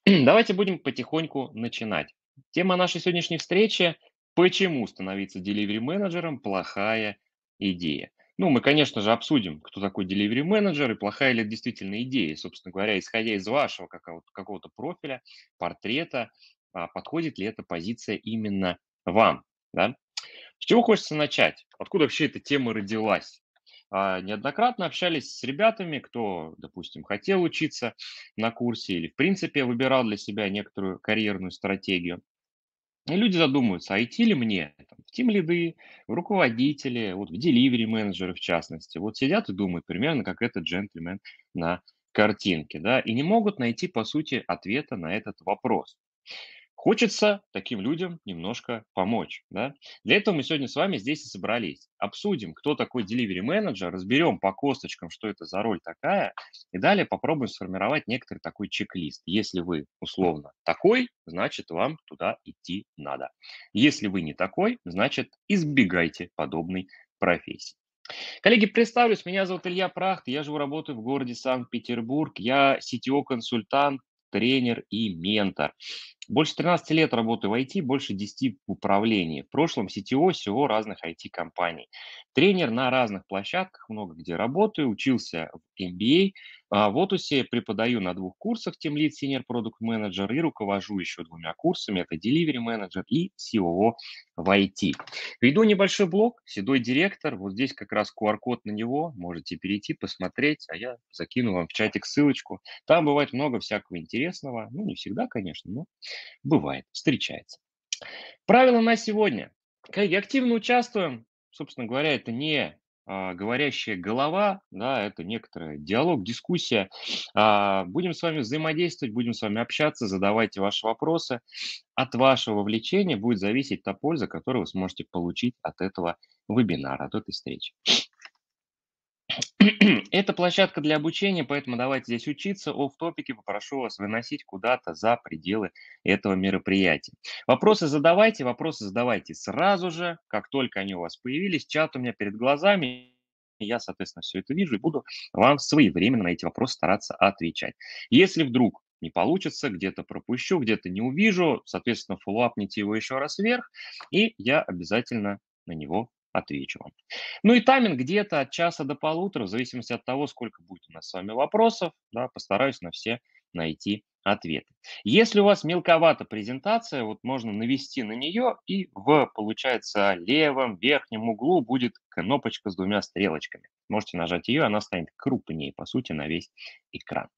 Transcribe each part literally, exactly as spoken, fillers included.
Давайте будем потихоньку начинать. Тема нашей сегодняшней встречи – почему становиться delivery-менеджером – плохая идея. Ну, мы, конечно же, обсудим, кто такой delivery менеджер и плохая ли это действительно идея. Собственно говоря, исходя из вашего какого-то, какого-то профиля, портрета, а, подходит ли эта позиция именно вам. Да? С чего хочется начать? Откуда вообще эта тема родилась? А, Неоднократно общались с ребятами, кто, допустим, хотел учиться на курсе или, в принципе, выбирал для себя некоторую карьерную стратегию. И люди задумываются, а идти ли мне там, в тим-лиды, в руководители, вот в деливери менеджеры в частности. Вот сидят и думают примерно как этот джентльмен на картинке, да, и не могут найти, по сути, ответа на этот вопрос. Хочется таким людям немножко помочь, да. Для этого мы сегодня с вами здесь и собрались. Обсудим, кто такой delivery менеджер, разберем по косточкам, что это за роль такая, и далее попробуем сформировать некоторый такой чек-лист. Если вы условно такой, значит вам туда идти надо. Если вы не такой, значит избегайте подобной профессии. Коллеги, представлюсь, меня зовут Илья Прахт, я живу, работаю в городе Санкт-Петербург, я си ти о-консультант, тренер и ментор. Больше тринадцати лет работаю в ай ти, больше десяти в управлении. В прошлом си ти о всего разных ай ти-компаний. Тренер на разных площадках, много где работаю, учился в эм би эй. А, В Отусе преподаю на двух курсах Team Lead Senior Product Manager и руковожу еще двумя курсами. Это Delivery Manager и си о о в ай ти. Веду небольшой блог «Седой директор». Вот здесь как раз ку ар-код на него. Можете перейти, посмотреть, а я закину вам в чатик ссылочку. Там бывает много всякого интересного. Ну, не всегда, конечно, но бывает, встречается. Правила на сегодня. Коллеги, активно участвуем. Собственно говоря, это не а, говорящая голова, да, это некоторый диалог, дискуссия. А, будем с вами взаимодействовать, будем с вами общаться, задавайте ваши вопросы. От вашего вовлечения будет зависеть та польза, которую вы сможете получить от этого вебинара, от этой встречи. Это площадка для обучения, поэтому давайте здесь учиться. Офф-топики попрошу вас выносить куда-то за пределы этого мероприятия. Вопросы задавайте, вопросы задавайте сразу же, как только они у вас появились. Чат у меня перед глазами. Я, соответственно, все это вижу и буду вам своевременно на эти вопросы стараться отвечать. Если вдруг не получится, где-то пропущу, где-то не увижу, соответственно, фоллоуапните его еще раз вверх, и я обязательно на него отвечу вам. Ну и тайминг где-то от часа до полутора, в зависимости от того, сколько будет у нас с вами вопросов, да, постараюсь на все найти ответы. Если у вас мелковата презентация, вот можно навести на нее, и в, получается, левом верхнем углу будет кнопочка с двумя стрелочками. Можете нажать ее, она станет крупнее, по сути, на весь экран.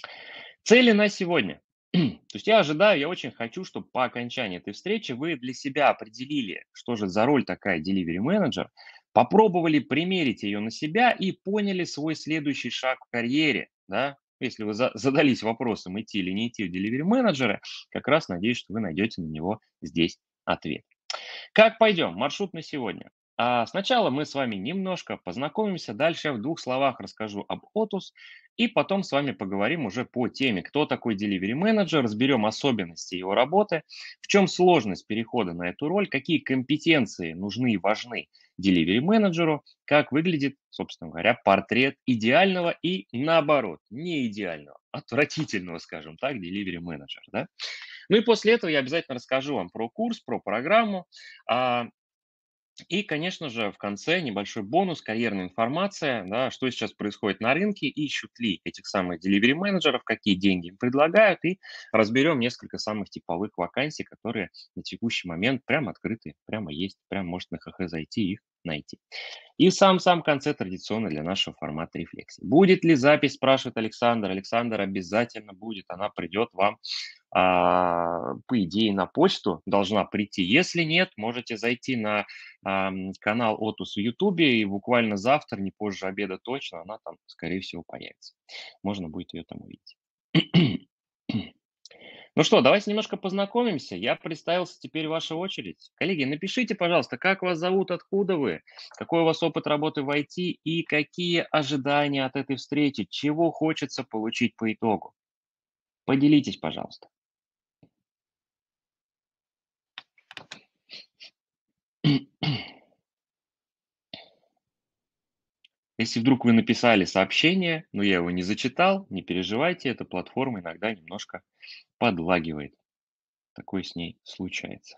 Цели на сегодня. То есть я ожидаю, я очень хочу, чтобы по окончании этой встречи вы для себя определили, что же за роль такая delivery менеджер, попробовали примерить ее на себя и поняли свой следующий шаг в карьере. Да? Если вы за- задались вопросом, идти или не идти в delivery менеджеры, как раз надеюсь, что вы найдете на него здесь ответ. Как пойдем? Маршрут на сегодня. А, Сначала мы с вами немножко познакомимся, дальше я в двух словах расскажу об Otus, и потом с вами поговорим уже по теме, кто такой delivery менеджер, разберем особенности его работы, в чем сложность перехода на эту роль, какие компетенции нужны и важны delivery менеджеру, как выглядит, собственно говоря, портрет идеального и наоборот, не идеального, отвратительного, скажем так, delivery менеджера. Да? Ну и после этого я обязательно расскажу вам про курс, про программу. а, И, конечно же, в конце небольшой бонус, карьерная информация, да, что сейчас происходит на рынке, ищут ли этих самых delivery менеджеров, какие деньги им предлагают, и разберем несколько самых типовых вакансий, которые на текущий момент прямо открыты, прямо есть, прямо может на ха ха зайти и их найти. И в самом-самом конце традиционно для нашего формата рефлексии. Будет ли запись, спрашивает Александр. Александр, обязательно будет. Она придет вам, а, по идее, на почту должна прийти. Если нет, можете зайти на ам, канал Отус в Ютубе, и буквально завтра, не позже обеда точно, она там, скорее всего, появится. Можно будет ее там увидеть. Ну что, давайте немножко познакомимся. Я представился, теперь ваша очередь. Коллеги, напишите, пожалуйста, как вас зовут, откуда вы, какой у вас опыт работы в ай ти и какие ожидания от этой встречи, чего хочется получить по итогу. Поделитесь, пожалуйста. Если вдруг вы написали сообщение, но я его не зачитал, не переживайте, эта платформа иногда немножко подлагивает. Такое с ней случается.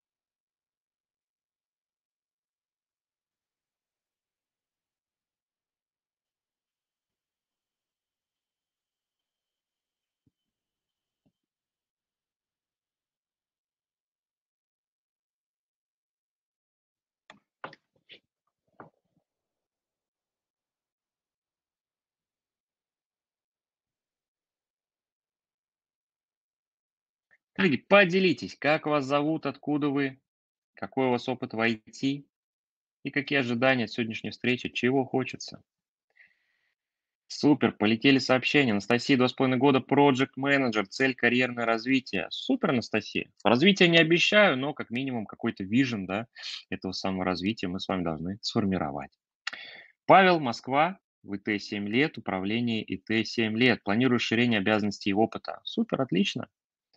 Коллеги, поделитесь, как вас зовут, откуда вы, какой у вас опыт в I T и какие ожидания от сегодняшней встречи, чего хочется. Супер, полетели сообщения. Анастасия, два с половиной года, проект менеджер, цель карьерное развитие. Супер, Анастасия. Развитие не обещаю, но как минимум какой-то вижен, да, этого самого развития мы с вами должны сформировать. Павел, Москва, в И Т семь лет, управление И Т семь лет. Планирую расширение обязанностей и опыта. Супер, отлично.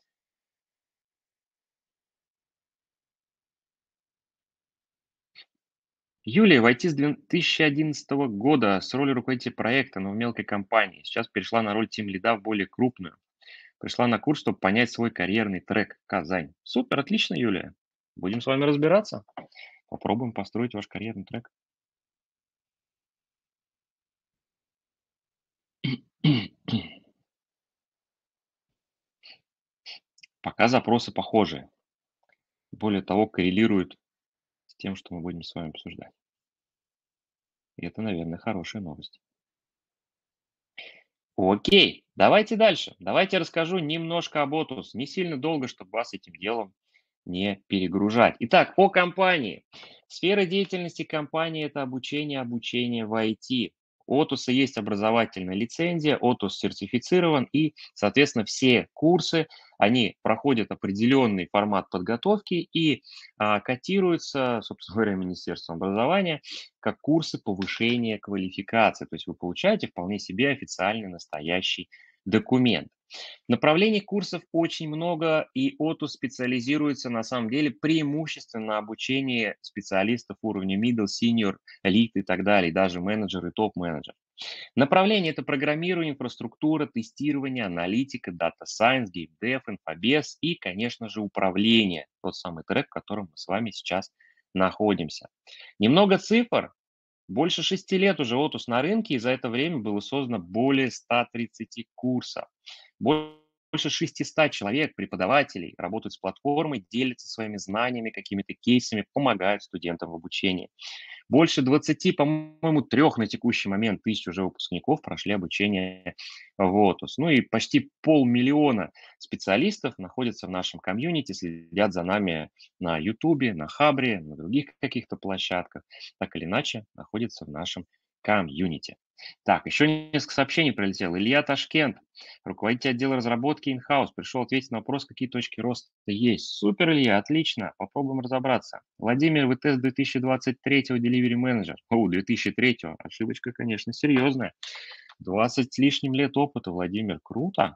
Юлия, в I T с две тысячи одиннадцатого года с ролью руководителя проекта, но в мелкой компании. Сейчас перешла на роль тим-лида в более крупную. Пришла на курс, чтобы понять свой карьерный трек. Казань. Супер, отлично, Юлия. Будем с вами разбираться. Попробуем построить ваш карьерный трек. Пока запросы похожие. Более того, коррелируют с тем, что мы будем с вами обсуждать. И это, наверное, хорошая новость. Окей, давайте дальше. Давайте расскажу немножко об Otus. Не сильно долго, чтобы вас этим делом не перегружать. Итак, по компании. Сфера деятельности компании – это обучение, обучение в I T. У Otus есть образовательная лицензия, Otus сертифицирован, и, соответственно, все курсы, они проходят определенный формат подготовки и а, котируются, собственно говоря, Министерством образования как курсы повышения квалификации. То есть вы получаете вполне себе официальный настоящий документ. Направлений курсов очень много, и Otus специализируется на самом деле преимущественно на обучении специалистов уровня middle, senior, elite и так далее, и даже менеджер и топ-менеджер. Направление – это программирование, инфраструктура, тестирование, аналитика, дата сайенс, геймдев, инфобес и, конечно же, управление. Тот самый трек, в котором мы с вами сейчас находимся. Немного цифр. Больше шести лет уже Otus на рынке, и за это время было создано более ста тридцати курсов. Больше шестисот человек, преподавателей, работают с платформой, делятся своими знаниями, какими-то кейсами, помогают студентам в обучении. Больше двадцати, по-моему, трех на текущий момент тысяч уже выпускников прошли обучение в Otus. Ну и почти полмиллиона специалистов находятся в нашем комьюнити, следят за нами на Ютубе, на Хабре, на других каких-то площадках. Так или иначе, находятся в нашем комьюнити. Так, еще несколько сообщений прилетело. Илья Ташкент, руководитель отдела разработки in-house, пришел ответить на вопрос, какие точки роста есть. Супер, Илья, отлично, попробуем разобраться. Владимир, вы тест две тысячи двадцать третьего Delivery Manager. О, две тысячи третьего, ошибочка, конечно, серьезная. двадцать с лишним лет опыта, Владимир, круто,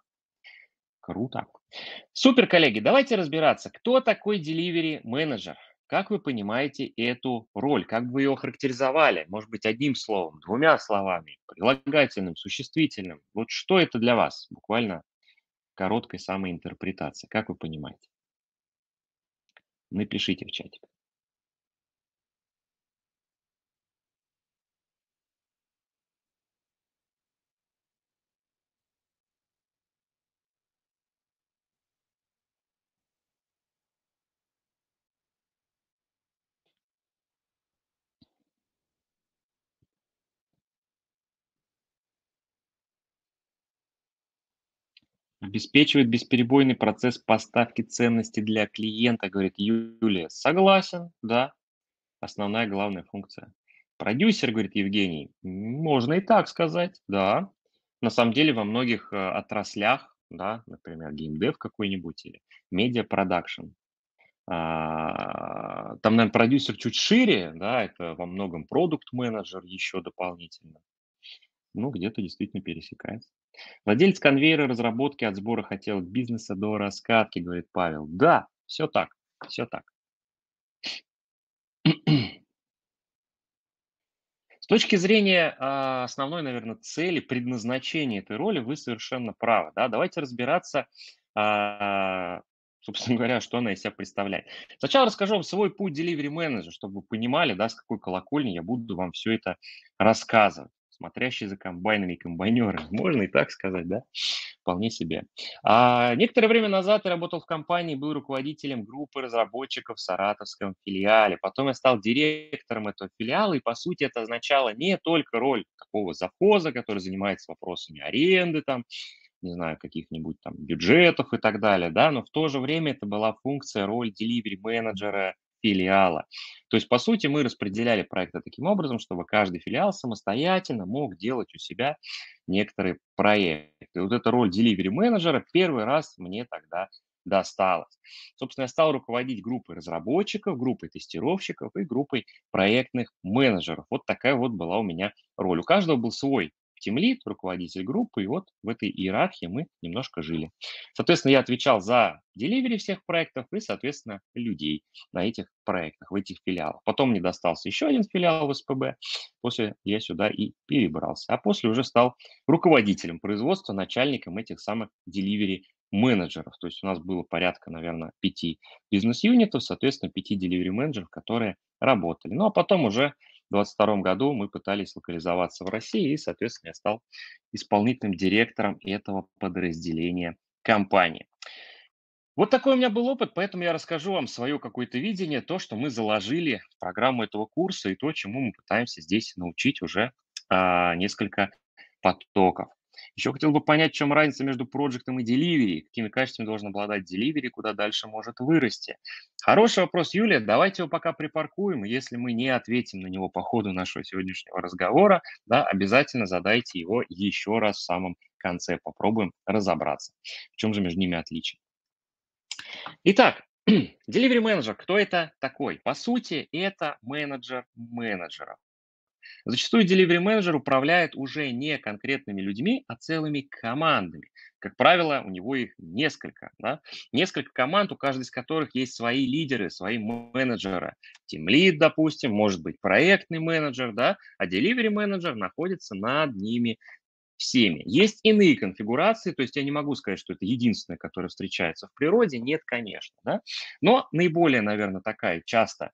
круто. Супер, коллеги, давайте разбираться, кто такой Delivery Manager. Как вы понимаете эту роль? Как бы вы ее охарактеризовали? Может быть, одним словом, двумя словами, прилагательным, существительным. Вот что это для вас? Буквально короткой самоинтерпретации. Как вы понимаете? Напишите в чате. Обеспечивает бесперебойный процесс поставки ценности для клиента, говорит Юлия. Согласен, да. Основная главная функция. Продюсер, говорит Евгений, м, можно и так сказать, да. На самом деле во многих э, отраслях, да, например, геймдев какой-нибудь или медиапродакшн, а, там, наверное, продюсер чуть шире, да, это во многом продукт-менеджер еще дополнительно. Ну, где-то действительно пересекается. Владелец конвейера разработки от сбора хотелок бизнеса до раскатки, говорит Павел. Да, все так, все так. С точки зрения а, основной, наверное, цели, предназначения этой роли, вы совершенно правы. Да? Давайте разбираться, а, собственно говоря, что она из себя представляет. Сначала расскажу вам свой путь delivery менеджера, чтобы вы понимали, да, с какой колокольни я буду вам все это рассказывать. Смотрящий за комбайнами комбайнеры. Можно и так сказать, да? Вполне себе. А, некоторое время назад я работал в компании, был руководителем группы разработчиков в саратовском филиале. Потом я стал директором этого филиала, и по сути это означало не только роль такого завхоза, который занимается вопросами аренды, там, не знаю, каких-нибудь там бюджетов и так далее, да, но в то же время это была функция, роль delivery менеджера филиала. То есть, по сути, мы распределяли проекты таким образом, чтобы каждый филиал самостоятельно мог делать у себя некоторые проекты. И вот эта роль delivery менеджера первый раз мне тогда досталась. Собственно, я стал руководить группой разработчиков, группой тестировщиков и группой проектных менеджеров. Вот такая вот была у меня роль. У каждого был свой тимлид, руководитель группы, и вот в этой иерархии мы немножко жили. Соответственно, я отвечал за деливери всех проектов и, соответственно, людей на этих проектах, в этих филиалах. Потом мне достался еще один филиал в СПБ, после я сюда и перебрался. А после уже стал руководителем производства, начальником этих самых деливери менеджеров. То есть у нас было порядка, наверное, пяти бизнес-юнитов, соответственно, пяти деливери менеджеров, которые работали. Ну, а потом уже в двадцать втором году мы пытались локализоваться в России, и, соответственно, я стал исполнительным директором этого подразделения компании. Вот такой у меня был опыт, поэтому я расскажу вам свое какое-то видение, то, что мы заложили в программу этого курса и то, чему мы пытаемся здесь научить уже а, несколько потоков. Еще хотел бы понять, в чем разница между проектом и delivery, какими качествами должен обладать delivery, куда дальше может вырасти. Хороший вопрос, Юлия, давайте его пока припаркуем, и если мы не ответим на него по ходу нашего сегодняшнего разговора, да, обязательно задайте его еще раз в самом конце, попробуем разобраться, в чем же между ними отличие. Итак, delivery менеджер, кто это такой? По сути, это менеджер менеджеров. Зачастую delivery менеджер управляет уже не конкретными людьми, а целыми командами. Как правило, у него их несколько. Да? Несколько команд, у каждой из которых есть свои лидеры, свои менеджеры. Тимлид, допустим, может быть проектный менеджер, да? А delivery менеджер находится над ними всеми. Есть иные конфигурации, то есть я не могу сказать, что это единственная, которая встречается в природе. Нет, конечно. Да? Но наиболее, наверное, такая часто,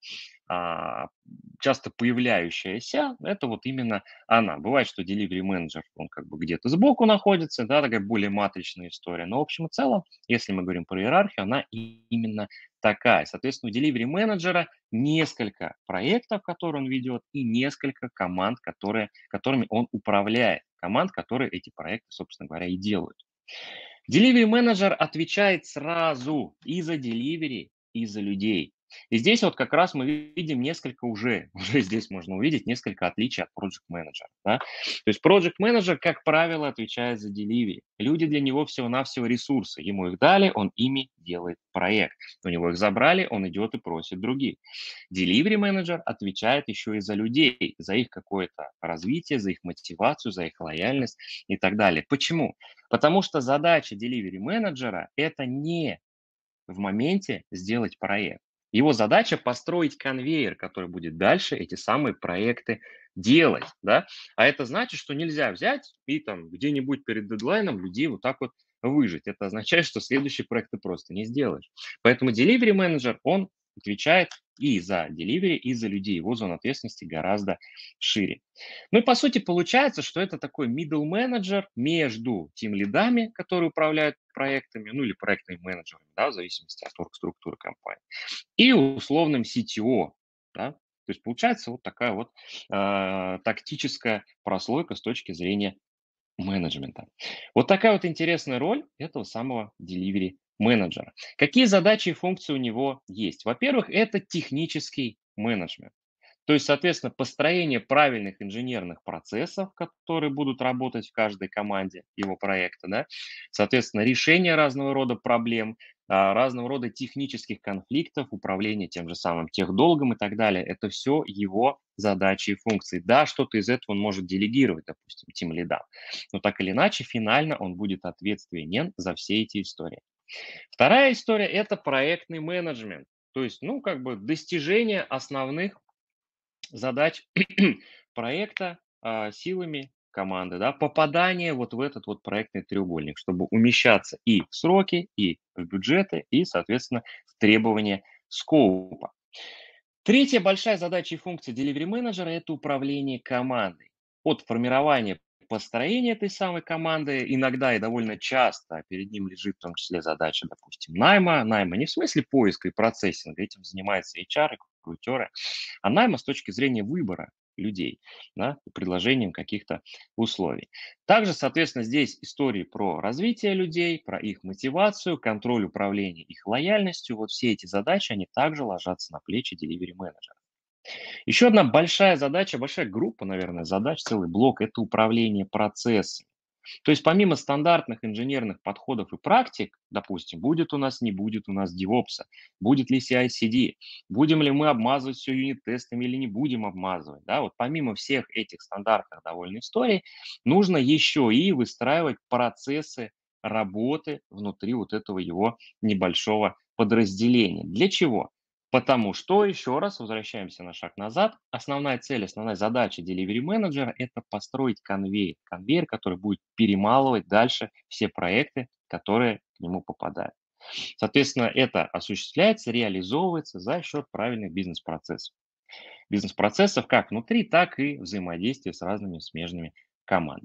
а, часто появляющаяся, это вот именно она. Бывает, что delivery менеджер, он как бы где-то сбоку находится, да, такая более матричная история. Но в общем и целом, если мы говорим про иерархию, она и- именно такая. Соответственно, у delivery менеджера несколько проектов, которые он ведет, и несколько команд, которые, которыми он управляет. Команд, которые эти проекты, собственно говоря, и делают. Delivery менеджер отвечает сразу и за delivery, и за людей. И здесь вот как раз мы видим несколько уже, уже здесь можно увидеть несколько отличий от project менеджера. Да? То есть project менеджер, как правило, отвечает за delivery. Люди для него всего-навсего ресурсы. Ему их дали, он ими делает проект. У него их забрали, он идет и просит других. Delivery менеджер отвечает еще и за людей, за их какое-то развитие, за их мотивацию, за их лояльность и так далее. Почему? Потому что задача delivery менеджера – это не в моменте сделать проект. Его задача построить конвейер, который будет дальше эти самые проекты делать. Да? А это значит, что нельзя взять и там где-нибудь перед дедлайном людей вот так вот выжить. Это означает, что следующий проект ты просто не сделаешь. Поэтому delivery менеджер, он отвечает и за delivery, и за людей. Его зона ответственности гораздо шире. Ну и по сути получается, что это такой middle менеджер между тем лидами, которые управляют проектами, ну или проектными менеджерами, да, в зависимости от оргструктуры компании, и условным си ти о. Да? То есть получается вот такая вот э, тактическая прослойка с точки зрения менеджмента. Вот такая вот интересная роль этого самого delivery менеджера. Какие задачи и функции у него есть? Во-первых, это технический менеджмент. То есть, соответственно, построение правильных инженерных процессов, которые будут работать в каждой команде его проекта, да, соответственно, решение разного рода проблем, а, разного рода технических конфликтов, управление тем же самым техдолгом и так далее. Это все его задачи и функции. Да, что-то из этого он может делегировать, допустим, тем лидам, но так или иначе, финально он будет ответственен за все эти истории. Вторая история – это проектный менеджмент. То есть, ну, как бы достижение основных задач проекта а, силами команды, да, попадание вот в этот вот проектный треугольник, чтобы умещаться и в сроки, и в бюджеты, и, соответственно, в требования скоупа. Третья большая задача и функция delivery менеджера– это управление командой. От формирования построения этой самой команды, иногда и довольно часто перед ним лежит в том числе задача, допустим, найма. Найма не в смысле поиска и процессинга, этим занимается эйч ар, рекрутеры, а найма с точки зрения выбора людей, да, и предложением каких-то условий. Также, соответственно, здесь истории про развитие людей, про их мотивацию, контроль управления их лояльностью. Вот все эти задачи, они также ложатся на плечи delivery менеджера. Еще одна большая задача, большая группа, наверное, задач, целый блок– это управление процессом. То есть помимо стандартных инженерных подходов и практик, допустим, будет у нас, не будет у нас девопса, будет ли си ай си ди, будем ли мы обмазывать все юнит-тестами или не будем обмазывать, да, вот помимо всех этих стандартных довольно историй, нужно еще и выстраивать процессы работы внутри вот этого его небольшого подразделения. Для чего? Потому что, еще раз, возвращаемся на шаг назад, основная цель, основная задача delivery менеджера– это построить конвейер. Конвейер, который будет перемалывать дальше все проекты, которые к нему попадают. Соответственно, это осуществляется, реализовывается за счет правильных бизнес-процессов. Бизнес-процессов как внутри, так и взаимодействия с разными смежными командами.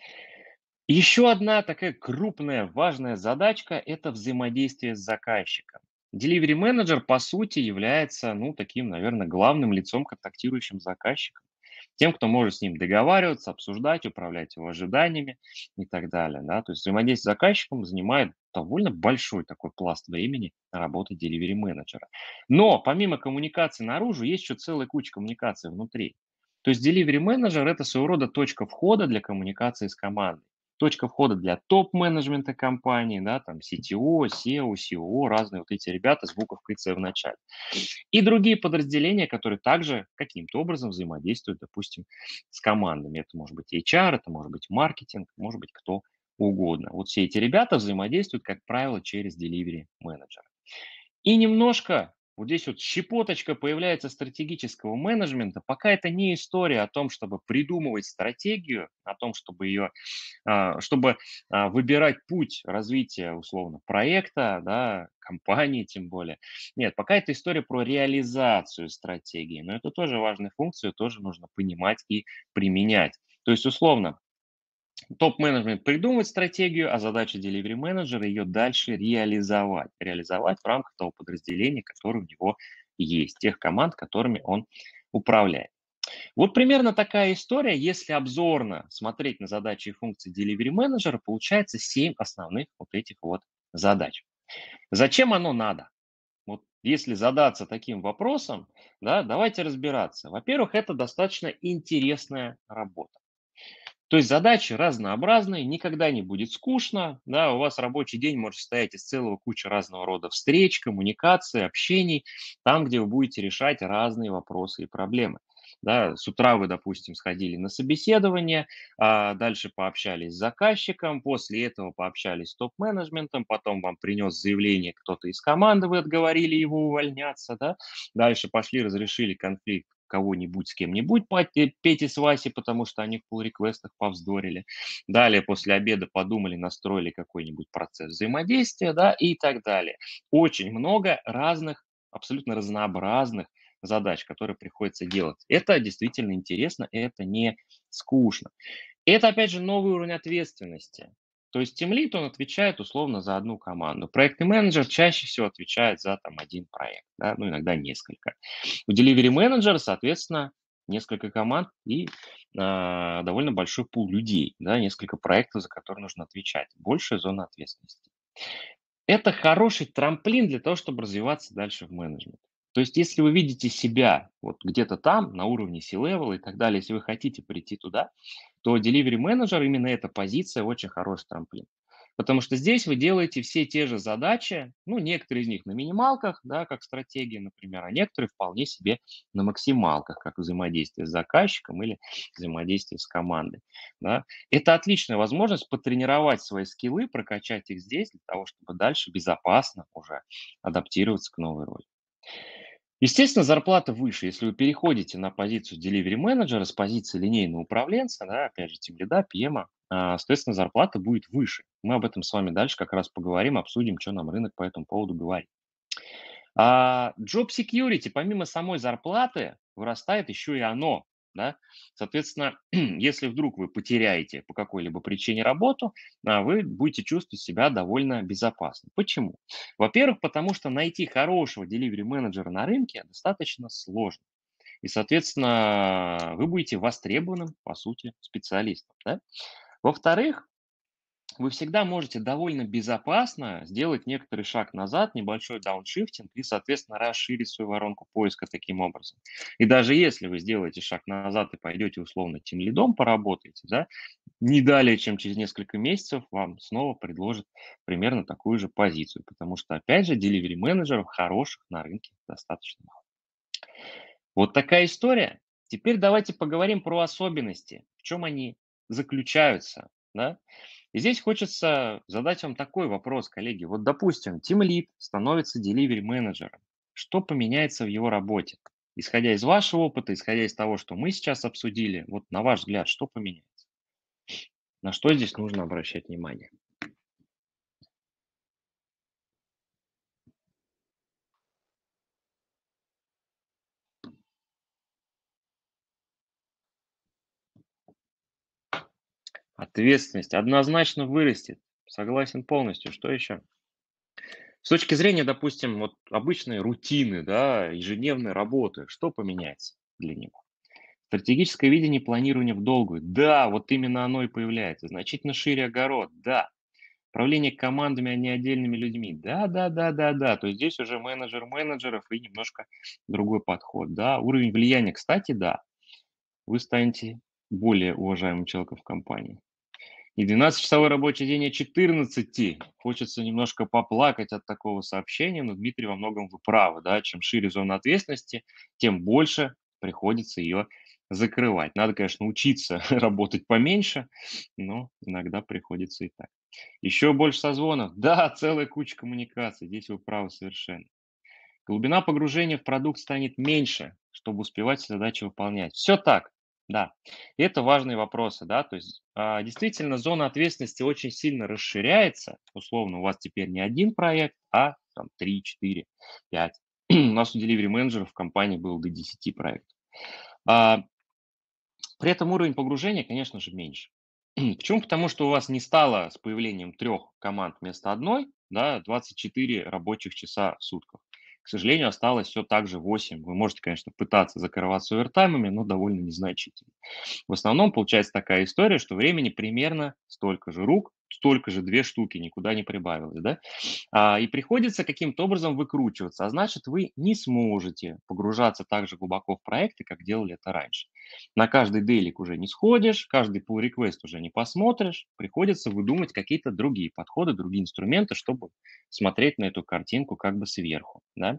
Еще одна такая крупная, важная задачка– это взаимодействие с заказчиком. Delivery менеджер, по сути, является, ну, таким, наверное, главным лицом, контактирующим с заказчиком. Тем, кто может с ним договариваться, обсуждать, управлять его ожиданиями и так далее. Да? То есть взаимодействие с заказчиком занимает довольно большой такой пласт времени работы delivery менеджера. Но помимо коммуникации наружу, есть еще целая куча коммуникаций внутри. То есть delivery менеджер– это своего рода точка входа для коммуникации с командой. Точка входа для топ-менеджмента компании, да, там си ти о, сео, си о о, разные вот эти ребята с буковкой С в начале. И другие подразделения, которые также каким-то образом взаимодействуют, допустим, с командами. Это может быть эйч ар, это может быть маркетинг, может быть кто угодно. Вот все эти ребята взаимодействуют, как правило, через delivery менеджера. И немножко, вот здесь вот щепоточка появляется стратегического менеджмента, пока это не история о том, чтобы придумывать стратегию, о том, чтобы ее, а, чтобы а, выбирать путь развития, условно, проекта, да, компании тем более. Нет, пока это история про реализацию стратегии, но это тоже важная функция, тоже нужно понимать и применять. То есть, условно, топ-менеджмент придумывает стратегию, а задача delivery менеджера ее дальше реализовать. Реализовать в рамках того подразделения, которое у него есть, тех команд, которыми он управляет. Вот примерно такая история. Если обзорно смотреть на задачи и функции delivery менеджера, получается семь основных вот этих вот задач. Зачем оно надо? Вот если задаться таким вопросом, да, давайте разбираться. Во-первых, это достаточно интересная работа. То есть задачи разнообразные, никогда не будет скучно, да, у вас рабочий день может состоять из целого кучи разного рода встреч, коммуникаций, общений, там, где вы будете решать разные вопросы и проблемы. Да, с утра вы, допустим, сходили на собеседование, а дальше пообщались с заказчиком, после этого пообщались с топ-менеджментом, потом вам принес заявление кто-то из команды, вы отговорили его увольняться, да, дальше пошли, разрешили конфликт кого-нибудь с кем-нибудь, Пети с Васей, потому что они в pull-реквестах повздорили. Далее после обеда подумали, настроили какой-нибудь процесс взаимодействия, да, и так далее. Очень много разных, абсолютно разнообразных задач, которые приходится делать. Это действительно интересно, это не скучно. Это, опять же, новый уровень ответственности. То есть тимлид, он отвечает условно за одну команду. Проектный менеджер чаще всего отвечает за там один проект, да, ну иногда несколько. У delivery менеджера, соответственно, несколько команд и а, довольно большой пул людей, да, несколько проектов, за которые нужно отвечать. Большая зона ответственности. Это хороший трамплин для того, чтобы развиваться дальше в менеджменте. То есть, если вы видите себя вот где-то там, на уровне C-level и так далее, если вы хотите прийти туда, то delivery менеджер, именно эта позиция, очень хороший трамплин. Потому что здесь вы делаете все те же задачи, ну, некоторые из них на минималках, да, как стратегия, например, а некоторые вполне себе на максималках, как взаимодействие с заказчиком или взаимодействие с командой. Да. Это отличная возможность потренировать свои скиллы, прокачать их здесь для того, чтобы дальше безопасно уже адаптироваться к новой роли. Естественно, зарплата выше, если вы переходите на позицию delivery менеджера с позиции линейного управленца, да, опять же, тимлида, пи эма, а, соответственно, зарплата будет выше. Мы об этом с вами дальше как раз поговорим, обсудим, что нам рынок по этому поводу говорит. А job security, помимо самой зарплаты, вырастает еще и оно, да. Соответственно, если вдруг вы потеряете по какой-либо причине работу, а, вы будете чувствовать себя довольно безопасно. Почему? Во-первых, потому что найти хорошего delivery менеджера на рынке достаточно сложно. И, соответственно, вы будете востребованным, по сути, специалистом, да. Во-вторых, вы всегда можете довольно безопасно сделать некоторый шаг назад, небольшой дауншифтинг и, соответственно, расширить свою воронку поиска таким образом. И даже если вы сделаете шаг назад и пойдете условно тимлидом поработаете, да, не далее, чем через несколько месяцев вам снова предложат примерно такую же позицию, потому что, опять же, delivery менеджеров хороших на рынке достаточно мало. Вот такая история. Теперь давайте поговорим про особенности, в чем они заключаются, да. И здесь хочется задать вам такой вопрос, коллеги. Вот, допустим, тимлид становится delivery менеджером. Что поменяется в его работе? Исходя из вашего опыта, исходя из того, что мы сейчас обсудили, вот на ваш взгляд, что поменяется? На что здесь нужно обращать внимание? Ответственность однозначно вырастет. Согласен полностью. Что еще? С точки зрения, допустим, вот обычной рутины, да, ежедневной работы, что поменяется для него? Стратегическое видение и планирование в долгую. Да, вот именно оно и появляется. Значительно шире огород. Да. Управление командами, а не отдельными людьми. Да, да, да, да, да. То есть здесь уже менеджер менеджеров и немножко другой подход. Да. Уровень влияния, кстати, да. Вы станете более уважаемым человеком в компании. Не двенадцатичасовой рабочий день, а четырнадцать. Хочется немножко поплакать от такого сообщения, но, Дмитрий, во многом вы правы, да, чем шире зона ответственности, тем больше приходится ее закрывать. Надо, конечно, учиться работать поменьше, но иногда приходится и так. Еще больше созвонов. Да, целая куча коммуникаций, здесь вы правы совершенно. Глубина погружения в продукт станет меньше, чтобы успевать все задачи выполнять. Все так, да. И это важные вопросы, да. То есть а, действительно зона ответственности очень сильно расширяется. Условно, у вас теперь не один проект, а там три, четыре, пять. У нас у delivery менеджеров в компании было до десяти проектов. А, при этом уровень погружения, конечно же, меньше. Почему? Потому что у вас не стало с появлением трех команд вместо одной, да, двадцать четыре рабочих часа в сутках. К сожалению, осталось все так же восемь. Вы можете, конечно, пытаться закрываться овертаймами, но довольно незначительно. В основном получается такая история, что времени примерно столько же рук, столько же две штуки, никуда не прибавилось, да? А, и приходится каким-то образом выкручиваться, а значит, вы не сможете погружаться так же глубоко в проекты, как делали это раньше. На каждый дейлик уже не сходишь, каждый pull request уже не посмотришь, приходится выдумать какие-то другие подходы, другие инструменты, чтобы смотреть на эту картинку как бы сверху, да?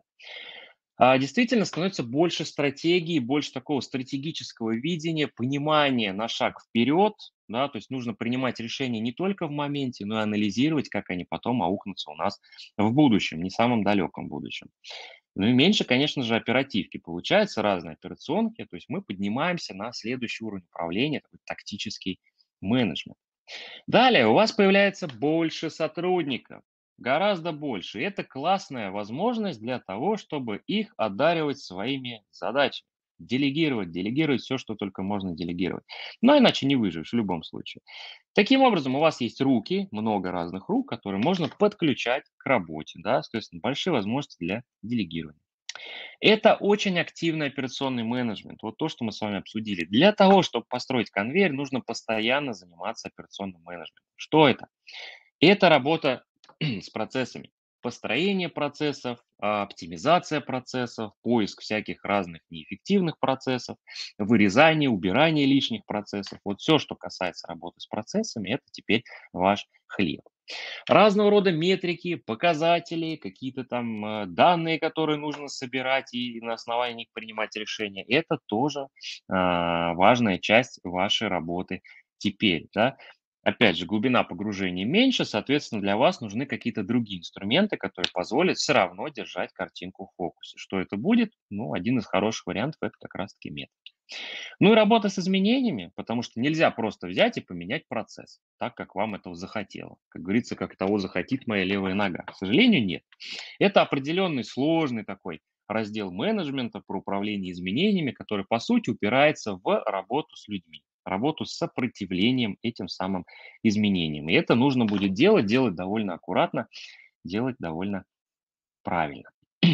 А, действительно становится больше стратегии, больше такого стратегического видения, понимания на шаг вперед, да, то есть нужно принимать решения не только в моменте, но и анализировать, как они потом аукнутся у нас в будущем, не самом далеком будущем. Ну и меньше, конечно же, оперативки. Получается разные операционки, то есть мы поднимаемся на следующий уровень управления, такой тактический менеджмент. Далее у вас появляется больше сотрудников, гораздо больше. И это классная возможность для того, чтобы их одаривать своими задачами. Делегировать, делегировать все, что только можно делегировать. Но иначе не выживешь в любом случае. Таким образом, у вас есть руки, много разных рук, которые можно подключать к работе. Да? Соответственно, большие возможности для делегирования. Это очень активный операционный менеджмент. Вот то, что мы с вами обсудили. Для того, чтобы построить конвейер, нужно постоянно заниматься операционным менеджментом. Что это? Это работа с процессами. Построение процессов, а, оптимизация процессов, поиск всяких разных неэффективных процессов, вырезание, убирание лишних процессов. Вот все, что касается работы с процессами, это теперь ваш хлеб. Разного рода метрики, показатели, какие-то там э, данные, которые нужно собирать и на основании них принимать решения. Это тоже а, важная часть вашей работы теперь. Да? Опять же, глубина погружения меньше, соответственно, для вас нужны какие-то другие инструменты, которые позволят все равно держать картинку в фокусе. Что это будет? Ну, один из хороших вариантов– это как раз-таки метрики. Ну и работа с изменениями, потому что нельзя просто взять и поменять процесс так, как вам этого захотело. Как говорится, как того захотит моя левая нога. К сожалению, нет. Это определенный сложный такой раздел менеджмента про управление изменениями, который, по сути, упирается в работу с людьми, работу с сопротивлением этим самым изменениям. И это нужно будет делать, делать довольно аккуратно, делать довольно правильно.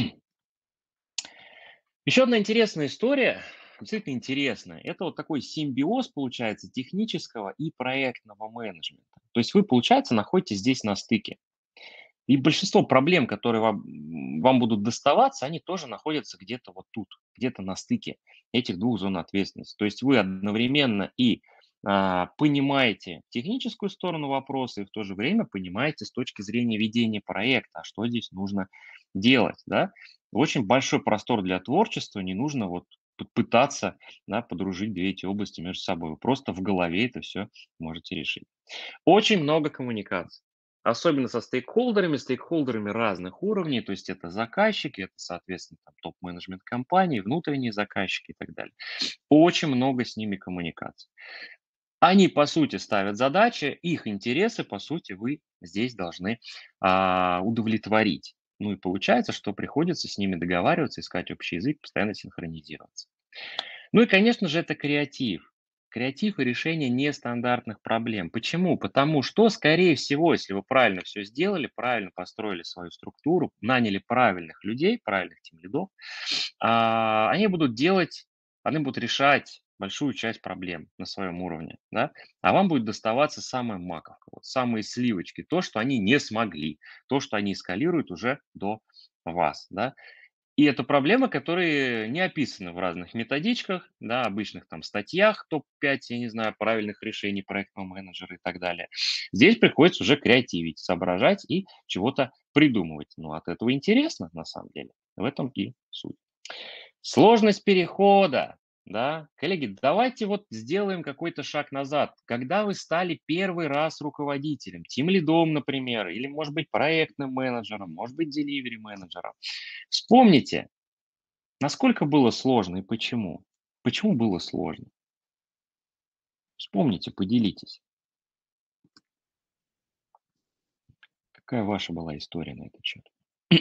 Еще одна интересная история, действительно интересная, это вот такой симбиоз, получается, технического и проектного менеджмента. То есть вы, получается, находитесь здесь на стыке. И большинство проблем, которые вам, м, вам будут доставаться, они тоже находятся где-то вот тут, где-то на стыке этих двух зон ответственности. То есть вы одновременно и а, понимаете техническую сторону вопроса, и в то же время понимаете с точки зрения ведения проекта, а что здесь нужно делать. Да? Очень большой простор для творчества, не нужно вот п- пытаться, да, подружить две эти области между собой. Вы просто в голове это все можете решить. Очень много коммуникаций. Особенно со стейкхолдерами, стейкхолдерами разных уровней, то есть это заказчики, это, соответственно, там, топ-менеджмент компании, внутренние заказчики и так далее. Очень много с ними коммуникаций. Они, по сути, ставят задачи, их интересы, по сути, вы здесь должны а, удовлетворить. Ну и получается, что приходится с ними договариваться, искать общий язык, постоянно синхронизироваться. Ну и, конечно же, это креатив. Креатив и решение нестандартных проблем. Почему? Потому что, скорее всего, если вы правильно все сделали, правильно построили свою структуру, наняли правильных людей, правильных тимлидов, а, они будут делать, они будут решать большую часть проблем на своем уровне, да, а вам будет доставаться самая маковка, вот, самые сливочки, то, что они не смогли, то, что они эскалируют уже до вас, да. И это проблемы, которые не описаны в разных методичках, да, обычных там статьях, топ пять, я не знаю, правильных решений проектного менеджера и так далее. Здесь приходится уже креативить, соображать и чего-то придумывать. Ну, от этого интересно, на самом деле. В этом и суть. Сложность перехода. Да, коллеги, давайте вот сделаем какой-то шаг назад. Когда вы стали первый раз руководителем, тимлидом, например, или, может быть, проектным менеджером, может быть, деливери менеджером, вспомните, насколько было сложно и почему? Почему было сложно? Вспомните, поделитесь. Какая ваша была история на этот счет?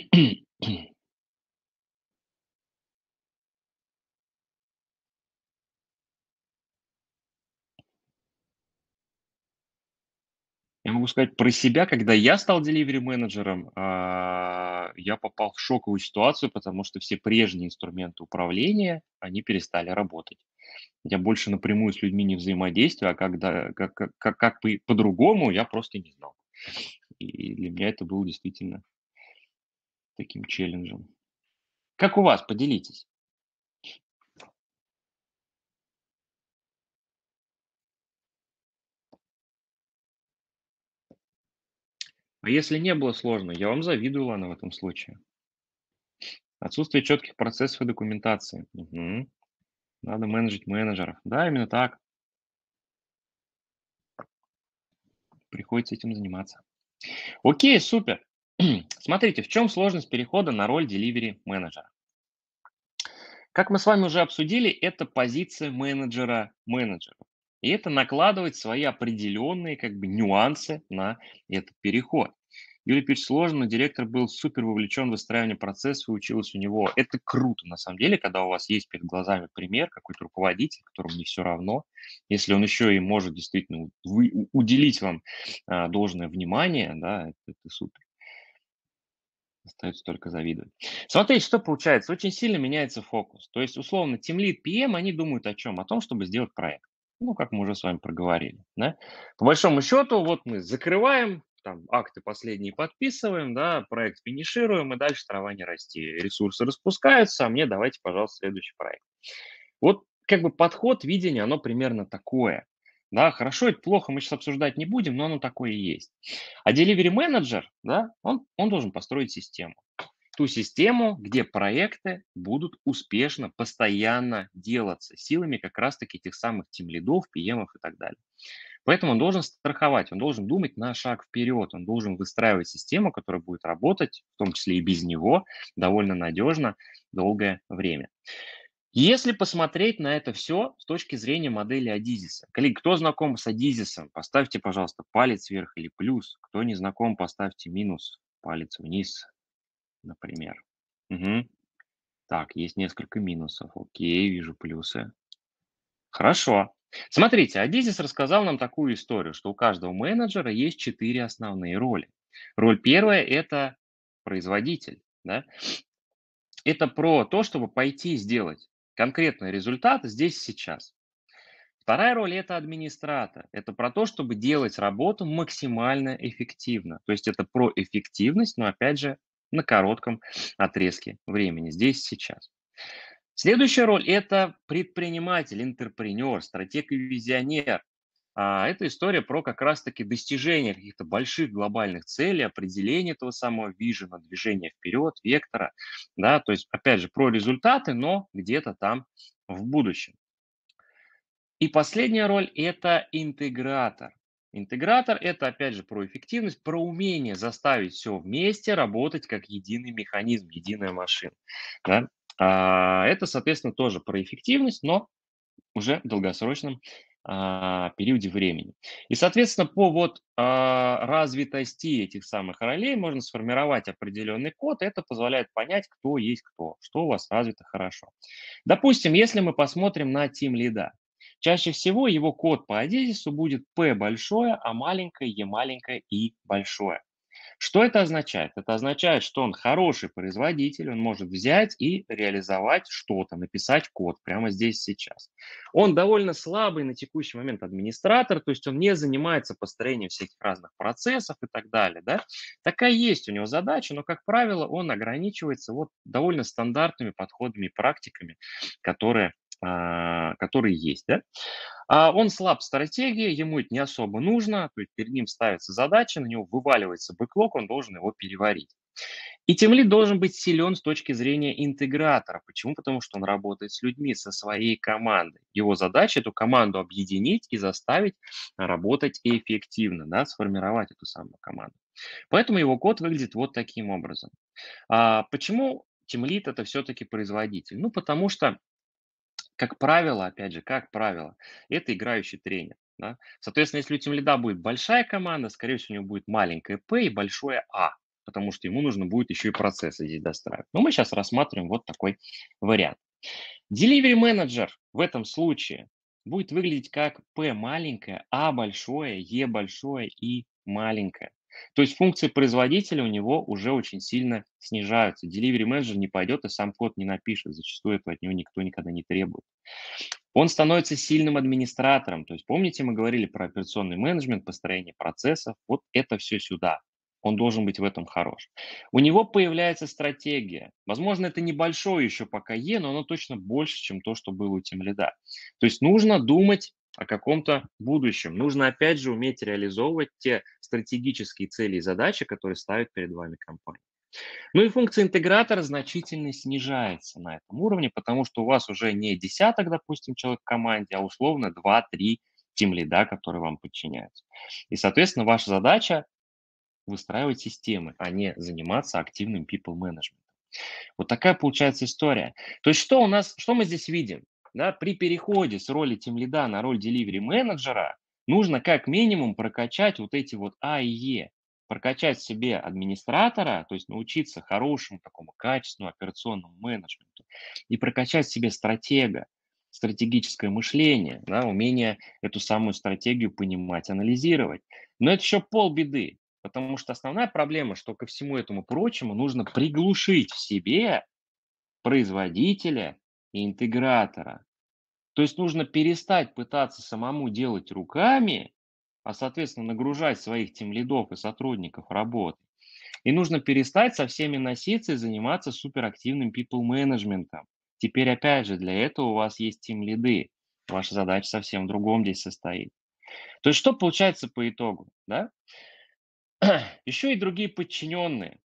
Я могу сказать про себя, когда я стал деливери-менеджером, а, я попал в шоковую ситуацию, потому что все прежние инструменты управления, они перестали работать. Я больше напрямую с людьми не взаимодействую, а когда, как, как, как, как бы по-другому, я просто не знал. И для меня это было действительно таким челленджем. Как у вас? Поделитесь. А если не было сложно, я вам завидую, Лана, в этом случае. Отсутствие четких процессов и документации. Мгм. Надо менеджить менеджеров. Да, именно так. Приходится этим заниматься. Окей, супер. Смотрите, в чем сложность перехода на роль delivery менеджера? Как мы с вами уже обсудили, это позиция менеджера менеджера. И это накладывает свои определенные как бы нюансы на этот переход. Юрий Петрович сложно, но директор был супер вовлечен в выстраивание процесса и училась у него. Это круто, на самом деле, когда у вас есть перед глазами пример, какой-то руководитель, которому не все равно. Если он еще и может действительно вы- у- уделить вам а, должное внимание, да, это, это супер. Остается только завидовать. Смотрите, что получается. Очень сильно меняется фокус. То есть, условно, тимлид, пи эм, они думают о чем? О том, чтобы сделать проект. Ну, как мы уже с вами проговорили. Да? По большому счету, вот мы закрываем, там, акты последние подписываем, да, проект финишируем, и дальше трава не расти. Ресурсы распускаются, а мне давайте, пожалуйста, следующий проект. Вот как бы подход, видение, оно примерно такое. Да, хорошо, это плохо, мы сейчас обсуждать не будем, но оно такое и есть. А delivery менеджер, да, он, он должен построить систему. Ту систему, где проекты будут успешно, постоянно делаться силами как раз-таки тех самых тимлидов, пи эмов и так далее. Поэтому он должен страховать, он должен думать на шаг вперед, он должен выстраивать систему, которая будет работать, в том числе и без него, довольно надежно, долгое время. Если посмотреть на это все с точки зрения модели Адизиса. Коллеги, кто знаком с Адизисом, поставьте, пожалуйста, палец вверх или плюс. Кто не знаком, поставьте минус, палец вниз, например. Мгм. Так, есть несколько минусов. Окей, вижу плюсы. Хорошо. Смотрите, Адизис рассказал нам такую историю, что у каждого менеджера есть четыре основные роли. Роль первая– это производитель. Да? Это про то, чтобы пойти и сделать конкретный результат здесь и сейчас. Вторая роль– это администратор. Это про то, чтобы делать работу максимально эффективно. То есть это про эффективность, но опять же на коротком отрезке времени, здесь и сейчас. Следующая роль– это предприниматель, интерпренер, стратег и визионер. А, это история про как раз-таки достижение каких-то больших глобальных целей, определение этого самого вижена, движение вперед, вектора. Да, то есть, опять же, про результаты, но где-то там в будущем. И последняя роль– это интегратор. Интегратор– это, опять же, про эффективность, про умение заставить все вместе работать как единый механизм, единая машина. Да? А, Это, соответственно, тоже про эффективность, но уже в долгосрочном а, периоде времени. И, соответственно, по вот а, развитости этих самых ролей можно сформировать определенный код. Это позволяет понять, кто есть кто, что у вас развито хорошо. Допустим, если мы посмотрим на Team лида, чаще всего его код по адизису будет P большое, а маленькое, E маленькое и большое. Что это означает? Это означает, что он хороший производитель, он может взять и реализовать что-то, написать код прямо здесь сейчас. Он довольно слабый на текущий момент администратор, то есть он не занимается построением всяких разных процессов и так далее. Да? Такая есть у него задача, но, как правило, он ограничивается вот довольно стандартными подходами и практиками, которые, а, которые есть. Да? А он слаб в стратегии, ему это не особо нужно, то есть перед ним ставится задача, на него вываливается бэклог, он должен его переварить. И тимлид должен быть силен с точки зрения интегратора. Почему? Потому что он работает с людьми, со своей командой. Его задача эту команду объединить и заставить работать эффективно, да, сформировать эту самую команду. Поэтому его код выглядит вот таким образом. А почему тимлид это все-таки производитель? Ну, потому что как правило, опять же, как правило, это играющий тренер. Да? Соответственно, если у тимлида будет большая команда, скорее всего, у него будет маленькое P и большое А, потому что ему нужно будет еще и процессы здесь достраивать. Но мы сейчас рассматриваем вот такой вариант. Delivery менеджер в этом случае будет выглядеть как P маленькое, А большое, E большое и маленькое. То есть функции производителя у него уже очень сильно снижаются. Delivery менеджер не пойдет и сам код не напишет. Зачастую этого от него никто никогда не требует. Он становится сильным администратором. То есть помните, мы говорили про операционный менеджмент, построение процессов. Вот это все сюда. Он должен быть в этом хорош. У него появляется стратегия. Возможно, это небольшое еще пока Е, но оно точно больше, чем то, что было у тимлида. То есть нужно думать о каком-то будущем. Нужно, опять же, уметь реализовывать те стратегические цели и задачи, которые ставит перед вами компания. Ну и функция интегратора значительно снижается на этом уровне, потому что у вас уже не десяток, допустим, человек в команде, а условно два-три тимлида, которые вам подчиняются. И, соответственно, ваша задача выстраивать системы, а не заниматься активным people management. Вот такая получается история. То есть что у нас, что мы здесь видим? Да, при переходе с роли тимлида на роль delivery менеджера нужно как минимум прокачать вот эти вот А и Е, прокачать в себе администратора, то есть научиться хорошему такому качественному операционному менеджменту и прокачать в себе стратега, стратегическое мышление, да, умение эту самую стратегию понимать, анализировать. Но это еще полбеды. Потому что основная проблема, что ко всему этому прочему нужно приглушить в себе производителя и интегратора. То есть нужно перестать пытаться самому делать руками, а, соответственно, нагружать своих тимлидов и сотрудников работы. И нужно перестать со всеми носиться и заниматься суперактивным people менеджментом. Теперь, опять же, для этого у вас есть тимлиды. Ваша задача совсем в другом здесь состоит. То есть что получается по итогу? Да? Еще и другие подчиненные.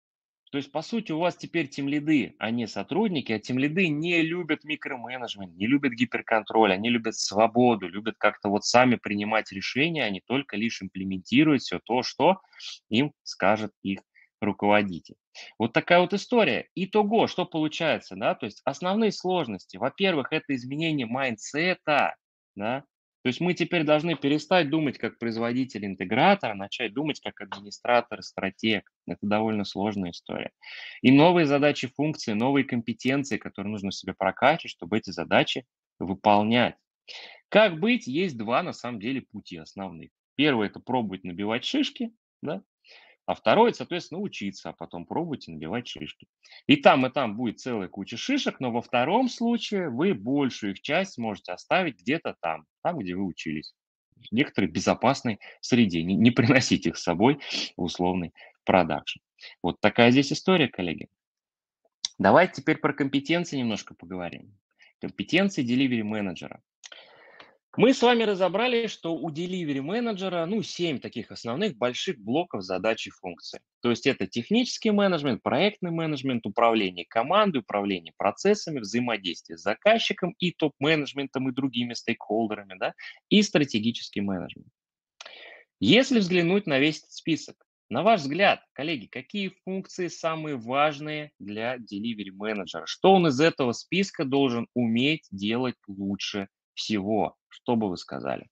То есть, по сути, у вас теперь тимлиды, а не сотрудники, а тимлиды не любят микроменеджмент, не любят гиперконтроль, они любят свободу, любят как-то вот сами принимать решения, а не только лишь имплементировать все то, что им скажет их руководитель. Вот такая вот история. Итого, что получается, да, то есть основные сложности. Во-первых, это изменение майндсета, да, то есть мы теперь должны перестать думать как производитель интегратора, начать думать как администратор, стратег. Это довольно сложная история. И новые задачи, функции, новые компетенции, которые нужно в себе прокачивать, чтобы эти задачи выполнять. Как быть? Есть два, на самом деле, пути основных. Первый– это пробовать набивать шишки, да? А второй– это, соответственно, учиться, а потом пробовать и набивать шишки. И там, и там будет целая куча шишек, но во втором случае вы большую их часть можете оставить где-то там, там, где вы учились. В некоторой безопасной среде. Не, не приносите их с собой в условный продакшн. Вот такая здесь история, коллеги. Давайте теперь про компетенции немножко поговорим. Компетенции delivery менеджера. Мы с вами разобрали, что у delivery менеджера, ну, семь таких основных больших блоков задач и функций. То есть это технический менеджмент, проектный менеджмент, управление командой, управление процессами, взаимодействие с заказчиком и топ-менеджментом и другими стейкхолдерами, да, и стратегический менеджмент. Если взглянуть на весь этот список, на ваш взгляд, коллеги, какие функции самые важные для delivery менеджера? Что он из этого списка должен уметь делать лучше всего? Что бы вы сказали?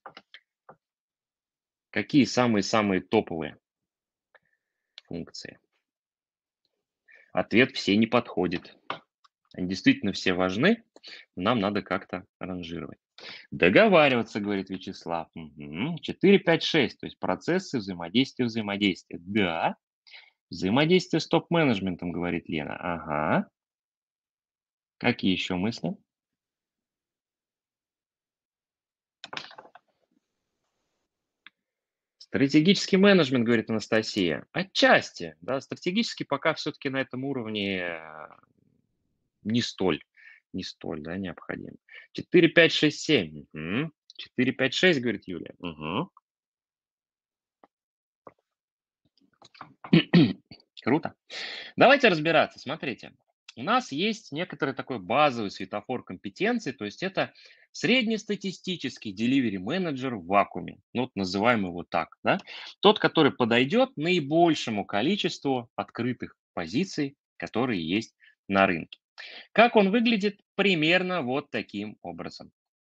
Какие самые-самые топовые функции? Ответ: все не подходит. Они действительно все важны, но нам надо как-то ранжировать. Договариваться, говорит Вячеслав. Мгм. четыре, пять, шесть, то есть процессы, взаимодействия, взаимодействия. Да. Взаимодействие с топ-менеджментом, говорит Лена. Ага. Какие еще мысли? Стратегический менеджмент, говорит Анастасия. Отчасти, да, стратегически пока все-таки на этом уровне э, не столь, не столь, да, необходим. четыре, пять, шесть, семь. Мгм. четыре, пять, шесть, говорит Юлия. Мгм. Круто. Давайте разбираться. Смотрите, у нас есть некоторый такой базовый светофор компетенций, то есть это среднестатистический delivery менеджер в вакууме, ну, вот называем его так, да? Тот, который подойдет наибольшему количеству открытых позиций, которые есть на рынке. Как он выглядит? Примерно вот таким образом.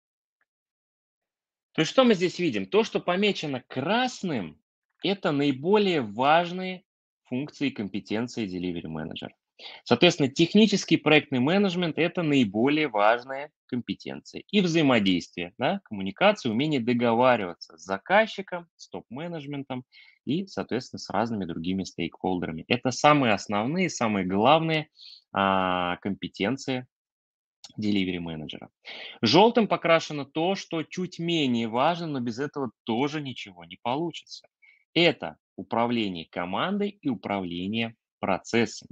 То есть что мы здесь видим? То, что помечено красным, это наиболее важные функции и компетенции delivery менеджера. Соответственно, технический проектный менеджмент– это наиболее важные компетенции. И взаимодействие, да, коммуникация, умение договариваться с заказчиком, с топ-менеджментом и, соответственно, с разными другими стейкхолдерами. Это самые основные, самые главные а, компетенции delivery менеджера. Желтым покрашено то, что чуть менее важно, но без этого тоже ничего не получится. Это управление командой и управление процессами.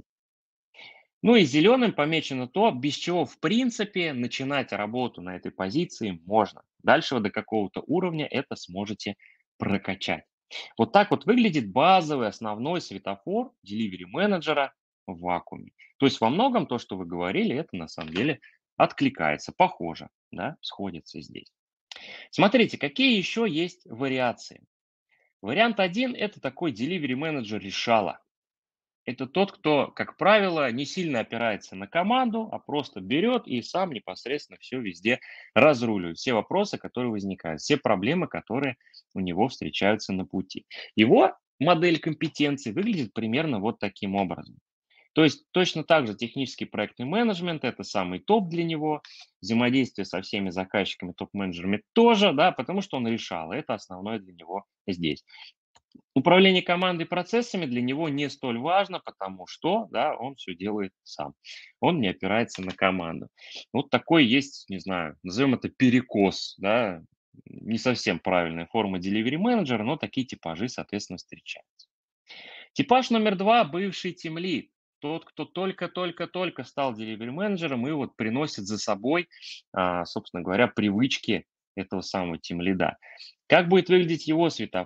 Ну и зеленым помечено то, без чего в принципе начинать работу на этой позиции можно. Дальше вы до какого-то уровня это сможете прокачать. Вот так вот выглядит базовый основной светофор delivery менеджера в вакууме. То есть во многом то, что вы говорили, это на самом деле откликается, похоже, да, сходится здесь. Смотрите, какие еще есть вариации. Вариант один– это такой delivery менеджер решала. Это тот, кто, как правило, не сильно опирается на команду, а просто берет и сам непосредственно все везде разруливает. Все вопросы, которые возникают, все проблемы, которые у него встречаются на пути. Его модель компетенций выглядит примерно вот таким образом. То есть точно так же технический проектный менеджмент– это самый топ для него, взаимодействие со всеми заказчиками, топ-менеджерами тоже, да, потому что он решал, это основное для него здесь. Управление командой процессами для него не столь важно, потому что, да, он все делает сам. Он не опирается на команду. Вот такой есть, не знаю, назовем это перекос, да, не совсем правильная форма delivery менеджера, но такие типажи, соответственно, встречаются. Типаж номер два– бывший тимлид. Тот, кто только-только-только стал delivery менеджером и вот приносит за собой, а, собственно говоря, привычки этого самого тимлида. Как будет выглядеть его светофор?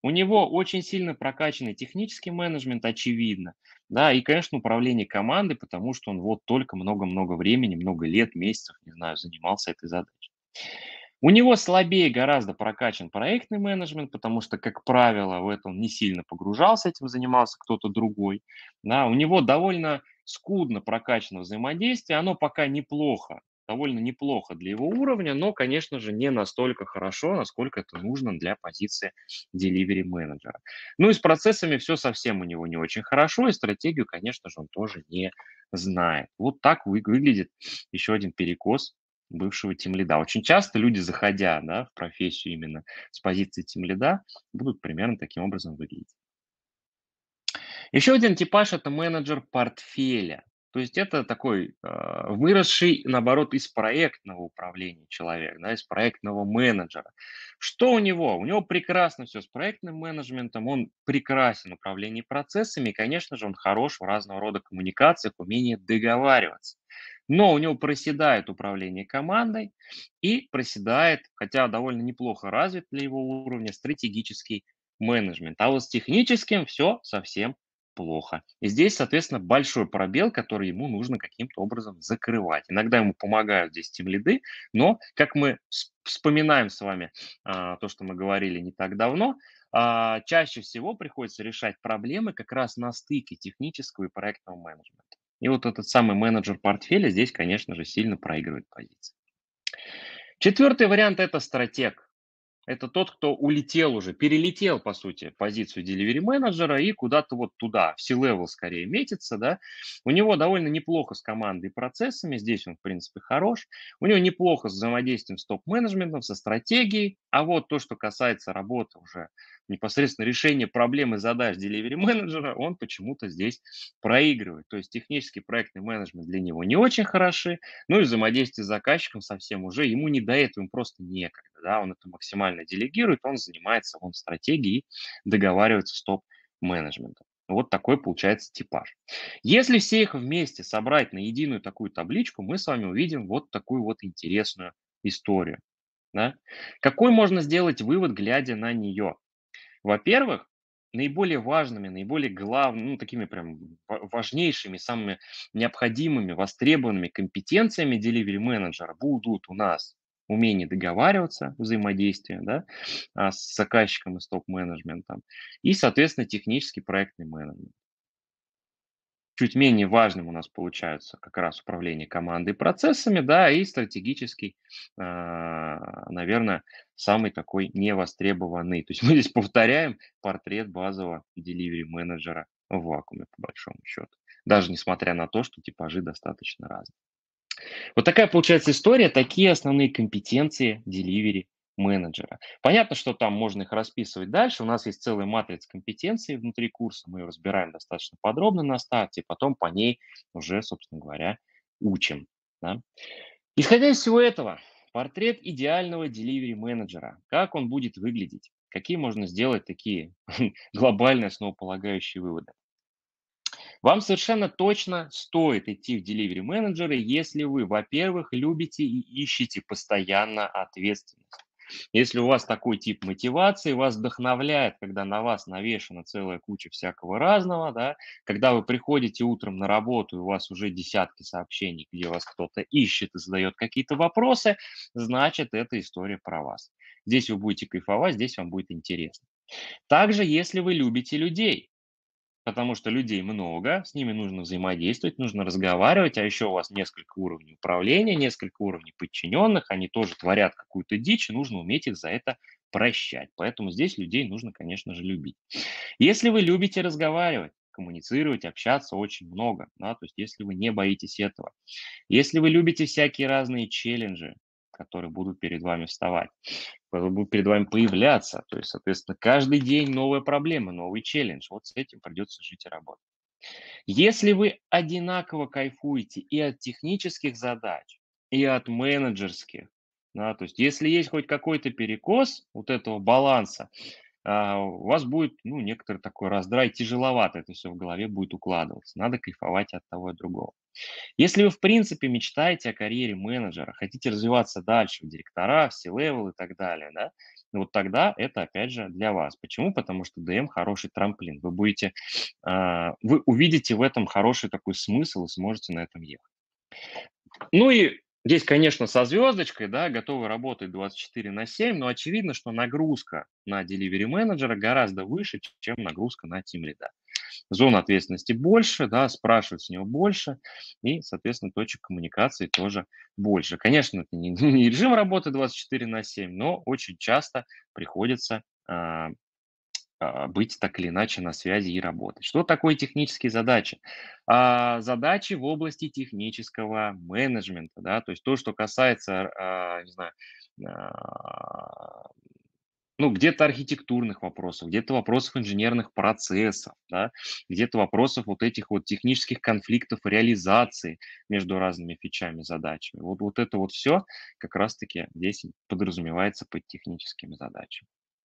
У него очень сильно прокачанный технический менеджмент, очевидно, да, и, конечно, управление командой, потому что он вот только много-много времени, много лет, месяцев, не знаю, занимался этой задачей. У него слабее гораздо прокачан проектный менеджмент, потому что, как правило, в это он не сильно погружался, этим занимался кто-то другой. Да, у него довольно скудно прокачано взаимодействие, оно пока неплохо, довольно неплохо для его уровня, но, конечно же, не настолько хорошо, насколько это нужно для позиции delivery менеджера. Ну и с процессами все совсем у него не очень хорошо, и стратегию, конечно же, он тоже не знает. Вот так вы- выглядит еще один перекос бывшего тимлида. Очень часто люди, заходя, да, в профессию именно с позиции тимлида, будут примерно таким образом выглядеть. Еще один типаж — это менеджер портфеля. То есть это такой э, выросший, наоборот, из проектного управления человек, да, из проектного менеджера. Что у него? У него прекрасно все с проектным менеджментом, он прекрасен в управлении процессами, и, конечно же, он хорош в разного рода коммуникациях, умении договариваться. Но у него проседает управление командой и проседает, хотя довольно неплохо развит для его уровня, стратегический менеджмент. А вот с техническим все совсем плохо. И здесь, соответственно, большой пробел, который ему нужно каким-то образом закрывать. Иногда ему помогают здесь тимлиды, но, как мы вс- вспоминаем с вами а, то, что мы говорили не так давно, а, чаще всего приходится решать проблемы как раз на стыке технического и проектного менеджмента. И вот этот самый менеджер портфеля здесь, конечно же, сильно проигрывает позиции. Четвертый вариант — это стратег. Это тот, кто улетел уже, перелетел, по сути, позицию delivery менеджера и куда-то вот туда, в C-level скорее метится, да. У него довольно неплохо с командой и процессами, здесь он, в принципе, хорош. У него неплохо с взаимодействием с топ-менеджментом, со стратегией. А вот то, что касается работы уже непосредственно решения проблем и задач delivery менеджера, он почему-то здесь проигрывает. То есть технический проектный менеджмент для него не очень хороши, ну и взаимодействие с заказчиком совсем уже ему не до этого, ему просто некогда, да, он это максимально делегирует, он занимается он стратегией, договаривается с топ-менеджментом. Вот такой получается типаж. Если все их вместе собрать на единую такую табличку, мы с вами увидим вот такую вот интересную историю. Да? Какой можно сделать вывод, глядя на нее? Во-первых, наиболее важными, наиболее главными, ну, такими прям ва- важнейшими, самыми необходимыми, востребованными компетенциями delivery менеджера будут у нас умение договариваться, взаимодействие, да, а, с заказчиком и с топ-менеджментом, и, соответственно, технический проектный менеджмент. Чуть менее важным у нас получается как раз управление командой и процессами, да, и стратегический, а, наверное, самый такой невостребованный. То есть мы здесь повторяем портрет базового delivery менеджера в вакууме, по большому счету. Даже несмотря на то, что типажи достаточно разные. Вот такая получается история, такие основные компетенции delivery менеджера. Понятно, что там можно их расписывать дальше. У нас есть целая матрица компетенций внутри курса. Мы ее разбираем достаточно подробно на старте, и потом по ней уже, собственно говоря, учим. Да. Исходя из всего этого, портрет идеального delivery менеджера. Как он будет выглядеть? Какие можно сделать такие глобальные основополагающие выводы? Вам совершенно точно стоит идти в delivery менеджеры, если вы, во-первых, любите и ищете постоянно ответственность. Если у вас такой тип мотивации, вас вдохновляет, когда на вас навешана целая куча всякого разного, да, когда вы приходите утром на работу, и у вас уже десятки сообщений, где вас кто-то ищет и задает какие-то вопросы, значит, эта история про вас. Здесь вы будете кайфовать, здесь вам будет интересно. Также, если вы любите людей, потому что людей много, с ними нужно взаимодействовать, нужно разговаривать, а еще у вас несколько уровней управления, несколько уровней подчиненных, они тоже творят какую-то дичь, и нужно уметь их за это прощать. Поэтому здесь людей нужно, конечно же, любить. Если вы любите разговаривать, коммуницировать, общаться очень много, да, то есть если вы не боитесь этого, если вы любите всякие разные челленджи, которые будут перед вами вставать, которые будут перед вами появляться, то есть, соответственно, каждый день новая проблема, новый челлендж, вот с этим придется жить и работать. Если вы одинаково кайфуете и от технических задач, и от менеджерских, да, то есть если есть хоть какой-то перекос вот этого баланса, а, у вас будет, ну, некоторый такой раздрай, тяжеловато это все в голове будет укладываться. Надо кайфовать от того и другого. Если вы, в принципе, мечтаете о карьере менеджера, хотите развиваться дальше в директора, в C-level и так далее, да, ну вот тогда это, опять же, для вас. Почему? Потому что д м хороший трамплин. Вы будете, а, вы увидите в этом хороший такой смысл и сможете на этом ехать. Ну и здесь, конечно, со звездочкой, да, готовы работать двадцать четыре на семь, но очевидно, что нагрузка на delivery менеджера гораздо выше, чем нагрузка на тимлида. Зон ответственности больше, да, спрашивать с него больше, и, соответственно, точек коммуникации тоже больше. Конечно, это не, не режим работы двадцать четыре на семь, но очень часто приходится а, а, быть так или иначе на связи и работать. Что такое технические задачи? А, задачи в области технического менеджмента, да, то есть то, что касается, а, не знаю, а, ну, где-то архитектурных вопросов, где-то вопросов инженерных процессов, да, где-то вопросов вот этих вот технических конфликтов и реализации между разными фичами, задачами. Вот, вот это вот все как раз-таки здесь подразумевается под техническими задачами.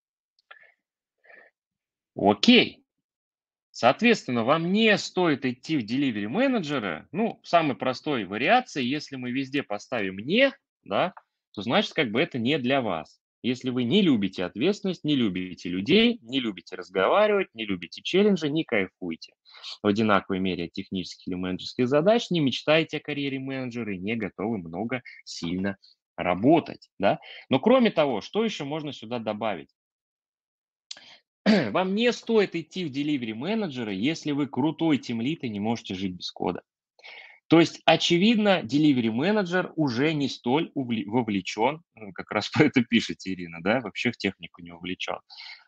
Окей. Соответственно, вам не стоит идти в delivery менеджеры. Ну, в самой простой вариации, если мы везде поставим «не», да, то значит, как бы это не для вас. Если вы не любите ответственность, не любите людей, не любите разговаривать, не любите челленджи, не кайфуете в одинаковой мере от технических или менеджерских задач, не мечтаете о карьере менеджера и не готовы много сильно работать. Да? Но кроме того, что еще можно сюда добавить? Вам не стоит идти в delivery менеджеры, если вы крутой тимлид и не можете жить без кода. То есть, очевидно, delivery менеджер уже не столь увле- вовлечен, ну, как раз про это пишете, Ирина, да, вообще в технику не увлечен.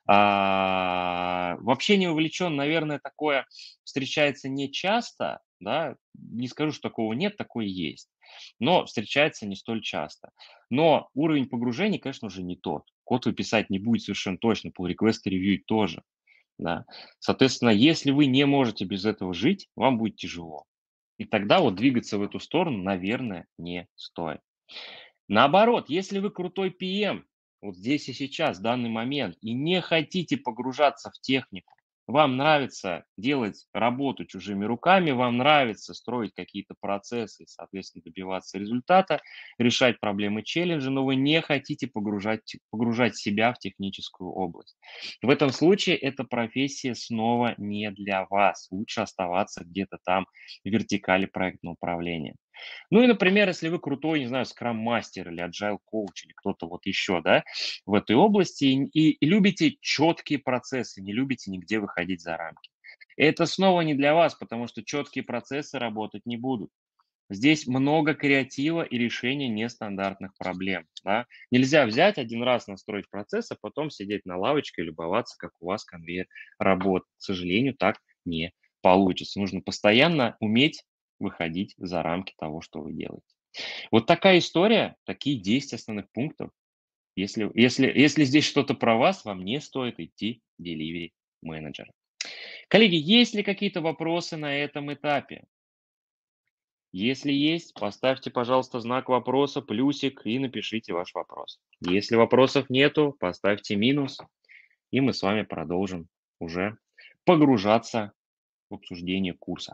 А, вообще не увлечен, наверное, такое встречается не часто, да, не скажу, что такого нет, такое есть, но встречается не столь часто. Но уровень погружения, конечно, уже не тот. Код вы писать не будет совершенно точно, pull request ревьюить тоже, да. Соответственно, если вы не можете без этого жить, вам будет тяжело. И тогда вот двигаться в эту сторону, наверное, не стоит. Наоборот, если вы крутой пи эм, вот здесь и сейчас, в данный момент, и не хотите погружаться в технику, вам нравится делать работу чужими руками, вам нравится строить какие-то процессы, соответственно, добиваться результата, решать проблемы челленджа, но вы не хотите погружать, погружать себя в техническую область. В этом случае эта профессия снова не для вас. Лучше оставаться где-то там в вертикали проектного управления. Ну и, например, если вы крутой, не знаю, скрам-мастер или agile коуч или кто-то вот еще, да, в этой области и, и- и любите четкие процессы, не любите нигде выходить за рамки. Это снова не для вас, потому что четкие процессы работать не будут. Здесь много креатива и решения нестандартных проблем. Да? Нельзя взять один раз настроить процесс, а потом сидеть на лавочке и любоваться, как у вас конвейер работает. К сожалению, так не получится. Нужно постоянно уметь выходить за рамки того, что вы делаете. Вот такая история, такие десять основных пунктов. Если, если, если здесь что-то про вас, вам не стоит идти в delivery менеджера. Коллеги, есть ли какие-то вопросы на этом этапе? Если есть, поставьте, пожалуйста, знак вопроса, плюсик и напишите ваш вопрос. Если вопросов нету, поставьте минус, и мы с вами продолжим уже погружаться в обсуждение курса.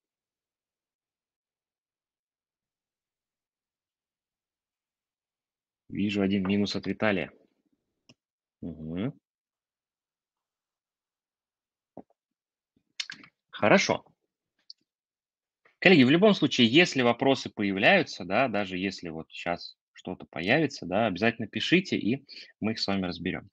Вижу один минус от Виталия. Мгм. Хорошо. Коллеги, в любом случае, если вопросы появляются, да, даже если вот сейчас что-то появится, да, обязательно пишите, и мы их с вами разберем.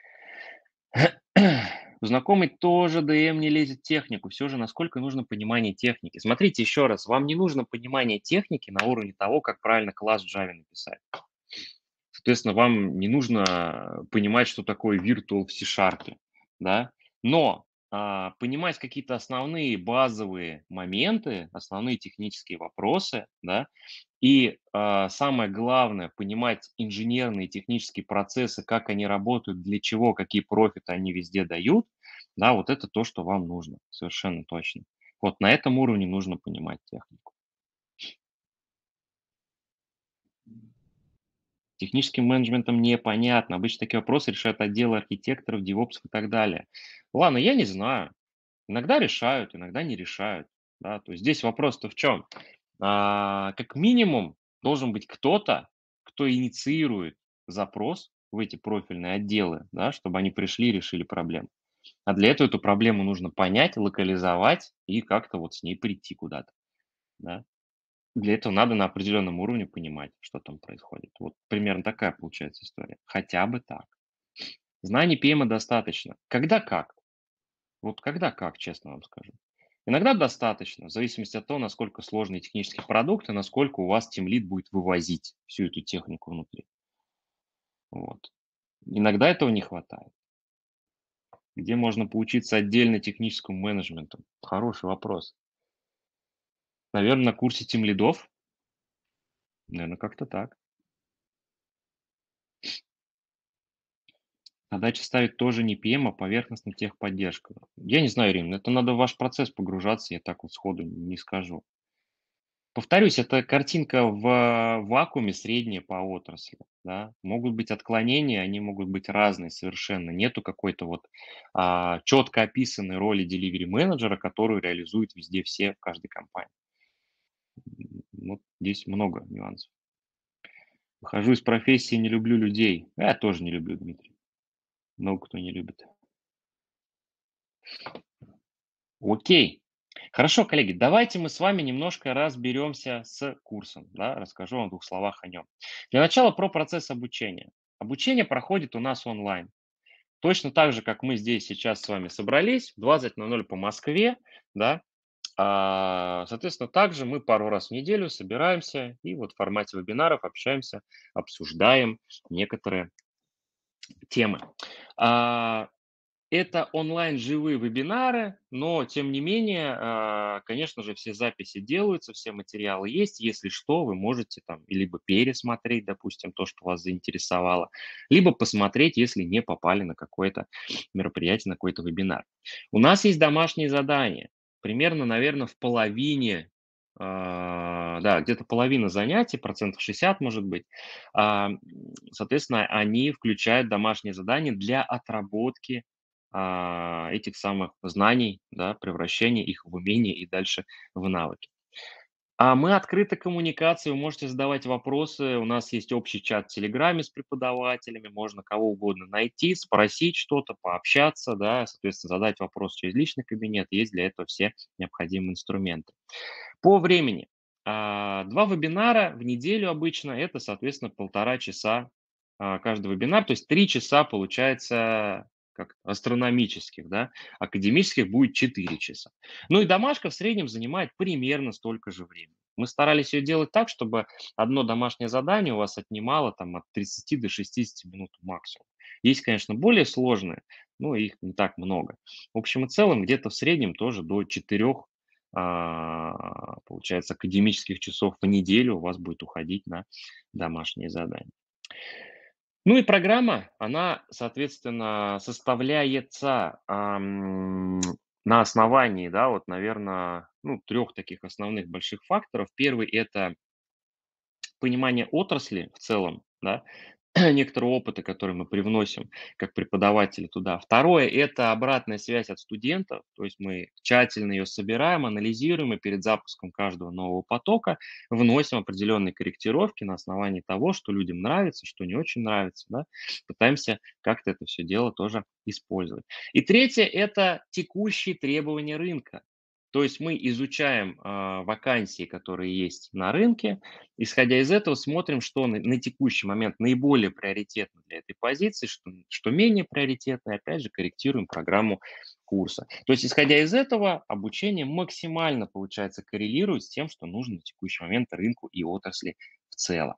У знакомой тоже д м не лезет в технику. Все же, насколько нужно понимание техники? Смотрите еще раз, вам не нужно понимание техники на уровне того, как правильно класс в Java написать. Соответственно, вам не нужно понимать, что такое virtual в C-Sharp, да. Но а, понимать какие-то основные базовые моменты, основные технические вопросы, да, и а, самое главное, понимать инженерные технические процессы, как они работают, для чего, какие профиты они везде дают, да, вот это то, что вам нужно, совершенно точно. Вот на этом уровне нужно понимать технику. Техническим менеджментом непонятно. Обычно такие вопросы решают отделы архитекторов, девопсов и так далее. Ладно, я не знаю. Иногда решают, иногда не решают. Да? То есть здесь вопрос-то в чем? А, как минимум должен быть кто-то, кто инициирует запрос в эти профильные отделы, да, чтобы они пришли и решили проблему. А для этого эту проблему нужно понять, локализовать и как-то вот с ней прийти куда-то. Да. Для этого надо на определенном уровне понимать, что там происходит. Вот примерно такая получается история. Хотя бы так. Знаний пи эм достаточно. Когда как? Вот когда как, честно вам скажу. Иногда достаточно, в зависимости от того, насколько сложный технический продукт и насколько у вас тимлид будет вывозить всю эту технику внутри. Вот. Иногда этого не хватает. Где можно поучиться отдельно техническому менеджменту? Хороший вопрос. Наверное, на курсе тимлидов. Наверное, как-то так. Задача ставить тоже не пи эм, а поверхностно техподдержка. Я не знаю, Ирина, это надо в ваш процесс погружаться, я так вот сходу не скажу. Повторюсь, это картинка в вакууме средняя по отрасли. Да? Могут быть отклонения, они могут быть разные совершенно. Нету какой-то вот а, четко описанной роли delivery менеджера, которую реализуют везде все в каждой компании. М, Вот здесь много нюансов. Выхожу из профессии, не люблю людей. Я тоже не люблю, Дмитрий. Много кто не любит. Окей. Хорошо, коллеги, давайте мы с вами немножко разберемся с курсом, да, расскажу вам в двух словах о нем. Для начала про процесс обучения. Обучение проходит у нас онлайн. Точно так же, как мы здесь сейчас с вами собрались, в двадцать ноль ноль по Москве, да, а, соответственно, также мы пару раз в неделю собираемся и вот в формате вебинаров общаемся, обсуждаем некоторые темы. А, Это онлайн живые вебинары, но тем не менее, а, конечно же, все записи делаются, все материалы есть. Если что, вы можете там и либо пересмотреть, допустим, то, что вас заинтересовало, либо посмотреть, если не попали на какое-то мероприятие, на какой-то вебинар. У нас есть домашние задания. Примерно, наверное, в половине, а, да, где-то половина занятий, процентов шестьдесят, может быть, а, м, соответственно, они включают домашние задания для отработки а, этих самых знаний, да, превращения их в умения и дальше в навыки. А мы открыты к коммуникации, вы можете задавать вопросы. У нас есть общий чат в Телеграме с преподавателями, можно кого угодно найти, спросить что-то, пообщаться, да, соответственно, задать вопрос через личный кабинет. Есть для этого все необходимые инструменты. По времени. А, два вебинара в неделю обычно, это, соответственно, полтора часа а, каждый вебинар, то есть три часа получается как астрономических, да, академических будет четыре часа. Ну и домашка в среднем занимает примерно столько же времени. Мы старались ее делать так, чтобы одно домашнее задание у вас отнимало там от тридцати до шестидесяти минут максимум. Есть, конечно, более сложные, но их не так много. В общем и целом, где-то в среднем тоже до четырех а, получается, академических часов в неделю у вас будет уходить на домашние задания. Ну и программа, она, соответственно, составляется ам, на основании, да, вот, наверное, ну, трех таких основных больших факторов. Первый– это понимание отрасли в целом, да, некоторого опыта, который мы привносим как преподаватели туда. Второе– это обратная связь от студентов, то есть мы тщательно ее собираем, анализируем и перед запуском каждого нового потока вносим определенные корректировки на основании того, что людям нравится, что не очень нравится, да, пытаемся как-то это все дело тоже использовать. И третье– это текущие требования рынка. То есть мы изучаем а, вакансии, которые есть на рынке, исходя из этого смотрим, что на, на текущий момент наиболее приоритетно для этой позиции, что, что менее приоритетно, и опять же корректируем программу курса. То есть, исходя из этого, обучение максимально, получается, коррелирует с тем, что нужно на текущий момент рынку и отрасли в целом.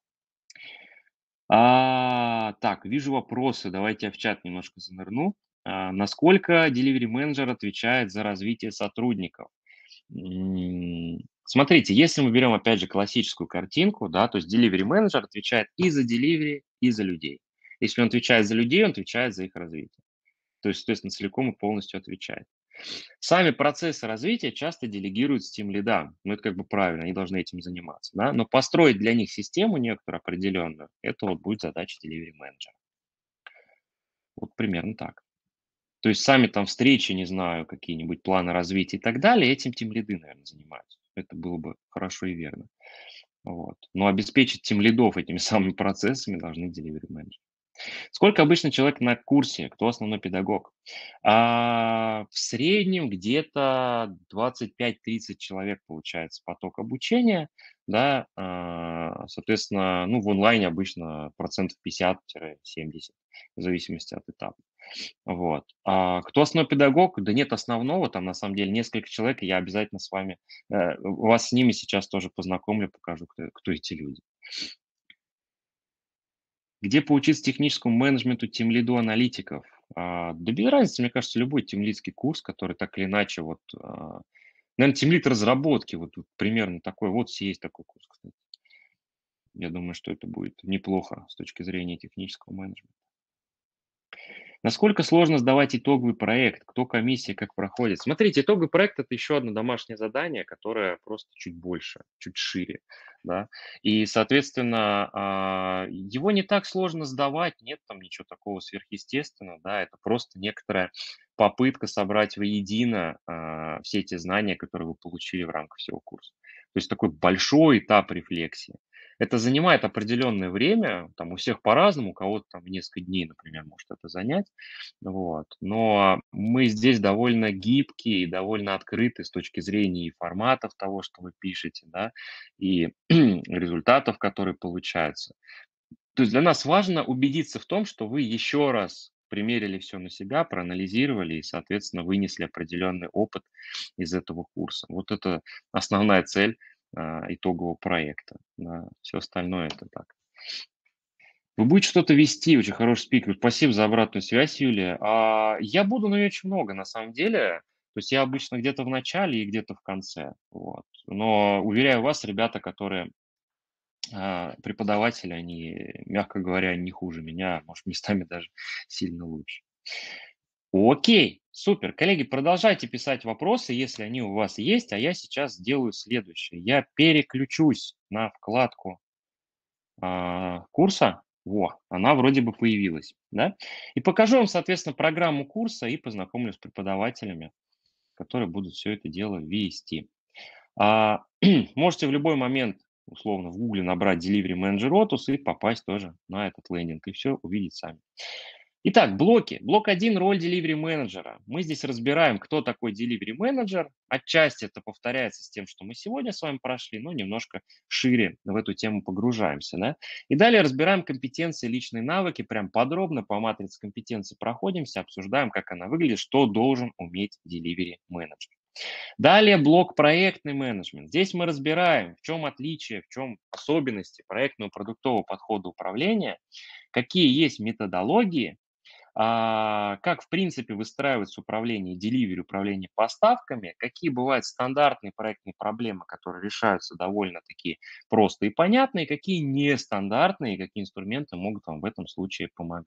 А, так, вижу вопросы, давайте я в чат немножко занырну. А, насколько delivery менеджер отвечает за развитие сотрудников? М, Смотрите, если мы берем, опять же, классическую картинку, да, то есть delivery менеджер отвечает и за delivery, и за людей. Если он отвечает за людей, он отвечает за их развитие. То есть, соответственно, целиком и полностью отвечает. Сами процессы развития часто делегируют тимлидам. Ну, это как бы правильно, они должны этим заниматься, да. Но построить для них систему некоторую определенную, это вот будет задача delivery менеджера. Вот примерно так. То есть сами там встречи, не знаю, какие-нибудь планы развития и так далее, этим тимлиды, наверное, занимаются. Это было бы хорошо и верно. Вот. Но обеспечить тимлидов этими самыми процессами должны delivery менеджеры. Сколько обычно человек на курсе? Кто основной педагог? А, в среднем где-то двадцать пять тридцать человек получается поток обучения, да, а, соответственно, ну, в онлайне обычно процентов пятьдесят-семьдесят, в зависимости от этапа. Вот. А кто основной педагог? Да нет основного, там на самом деле несколько человек, и я обязательно с вами, э, вас с ними сейчас тоже познакомлю, покажу, кто, кто эти люди. Где поучиться техническому менеджменту тимлиду аналитиков? А, да без разницы, мне кажется, любой тимлидский курс, который так или иначе, вот, а, наверное, тимлид разработки, вот, вот примерно такой, вот есть такой курс, кстати. Я думаю, что это будет неплохо с точки зрения технического менеджмента. Насколько сложно сдавать итоговый проект? Кто комиссия, как проходит? Смотрите, итоговый проект– это еще одно домашнее задание, которое просто чуть больше, чуть шире, да. И, соответственно, а, его не так сложно сдавать, нет там ничего такого сверхъестественного, да, это просто некоторая попытка собрать воедино а, все эти знания, которые вы получили в рамках всего курса. То есть такой большой этап рефлексии. Это занимает определенное время, там у всех по-разному, у кого-то там несколько дней, например, может это занять. Вот. Но мы здесь довольно гибкие и довольно открыты с точки зрения и форматов того, что вы пишете, да, и результатов, которые получаются. То есть для нас важно убедиться в том, что вы еще раз примерили все на себя, проанализировали и, соответственно, вынесли определенный опыт из этого курса. Вот это основная цель а, итогового проекта. Да. Все остальное это так. Вы будете что-то вести, очень хороший спикер. Спасибо за обратную связь, Юлия. А, я буду, но не очень много, на самом деле. То есть я обычно где-то в начале и где-то в конце. Вот. Но уверяю вас, ребята, которые а, преподаватели, они, мягко говоря, не хуже меня, а может, местами даже сильно лучше. Окей, супер. Коллеги, продолжайте писать вопросы, если они у вас есть, а я сейчас сделаю следующее. Я переключусь на вкладку а, курса. Во, она вроде бы появилась, да? И покажу вам, соответственно, программу курса и познакомлю с преподавателями, которые будут все это дело вести. А, можете в любой момент, условно, в гугле набрать Delivery Manager Otus и попасть тоже на этот лендинг, и все увидеть сами. Итак, блоки. Блок один– роль delivery менеджера. Мы здесь разбираем, кто такой delivery менеджер. Отчасти это повторяется с тем, что мы сегодня с вами прошли, но немножко шире в эту тему погружаемся. Да? И далее разбираем компетенции, личные навыки, прям подробно по матрице компетенций проходимся, обсуждаем, как она выглядит, что должен уметь delivery менеджер. Далее блок проектный менеджмент. Здесь мы разбираем, в чем отличие, в чем особенности проектного продуктового подхода управления, какие есть методологии, а, как, в принципе, выстраивается управление delivery, управление поставками, какие бывают стандартные проектные проблемы, которые решаются довольно-таки просто и понятно, и какие нестандартные, какие инструменты могут вам в этом случае помогать.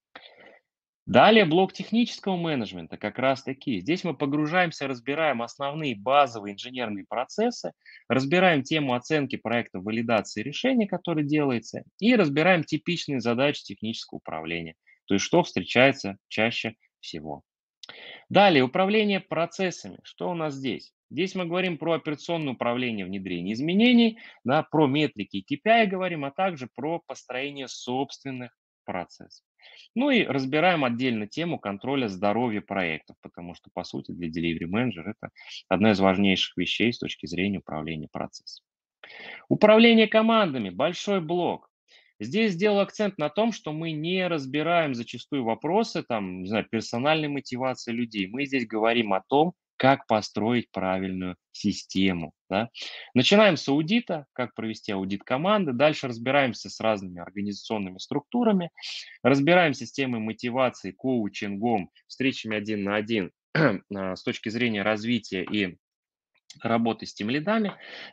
Далее блок технического менеджмента как раз таки. Здесь мы погружаемся, разбираем основные базовые инженерные процессы, разбираем тему оценки проекта валидации решения, которое делается, и разбираем типичные задачи технического управления, то есть что встречается чаще всего. Далее управление процессами. Что у нас здесь? Здесь мы говорим про операционное управление внедрения изменений, да, про метрики и кей пи ай говорим, а также про построение собственных процессов. Ну и разбираем отдельно тему контроля здоровья проектов, потому что, по сути, для delivery manager это одна из важнейших вещей с точки зрения управления процессом. Управление командами– большой блок. Здесь сделал акцент на том, что мы не разбираем зачастую вопросы там, не знаю, персональной мотивации людей. Мы здесь говорим о том, как построить правильную систему. Да? Начинаем с аудита, как провести аудит команды, дальше разбираемся с разными организационными структурами, разбираем системы мотивации, коучингом, встречами один на один а, с точки зрения развития и работы с тем лидами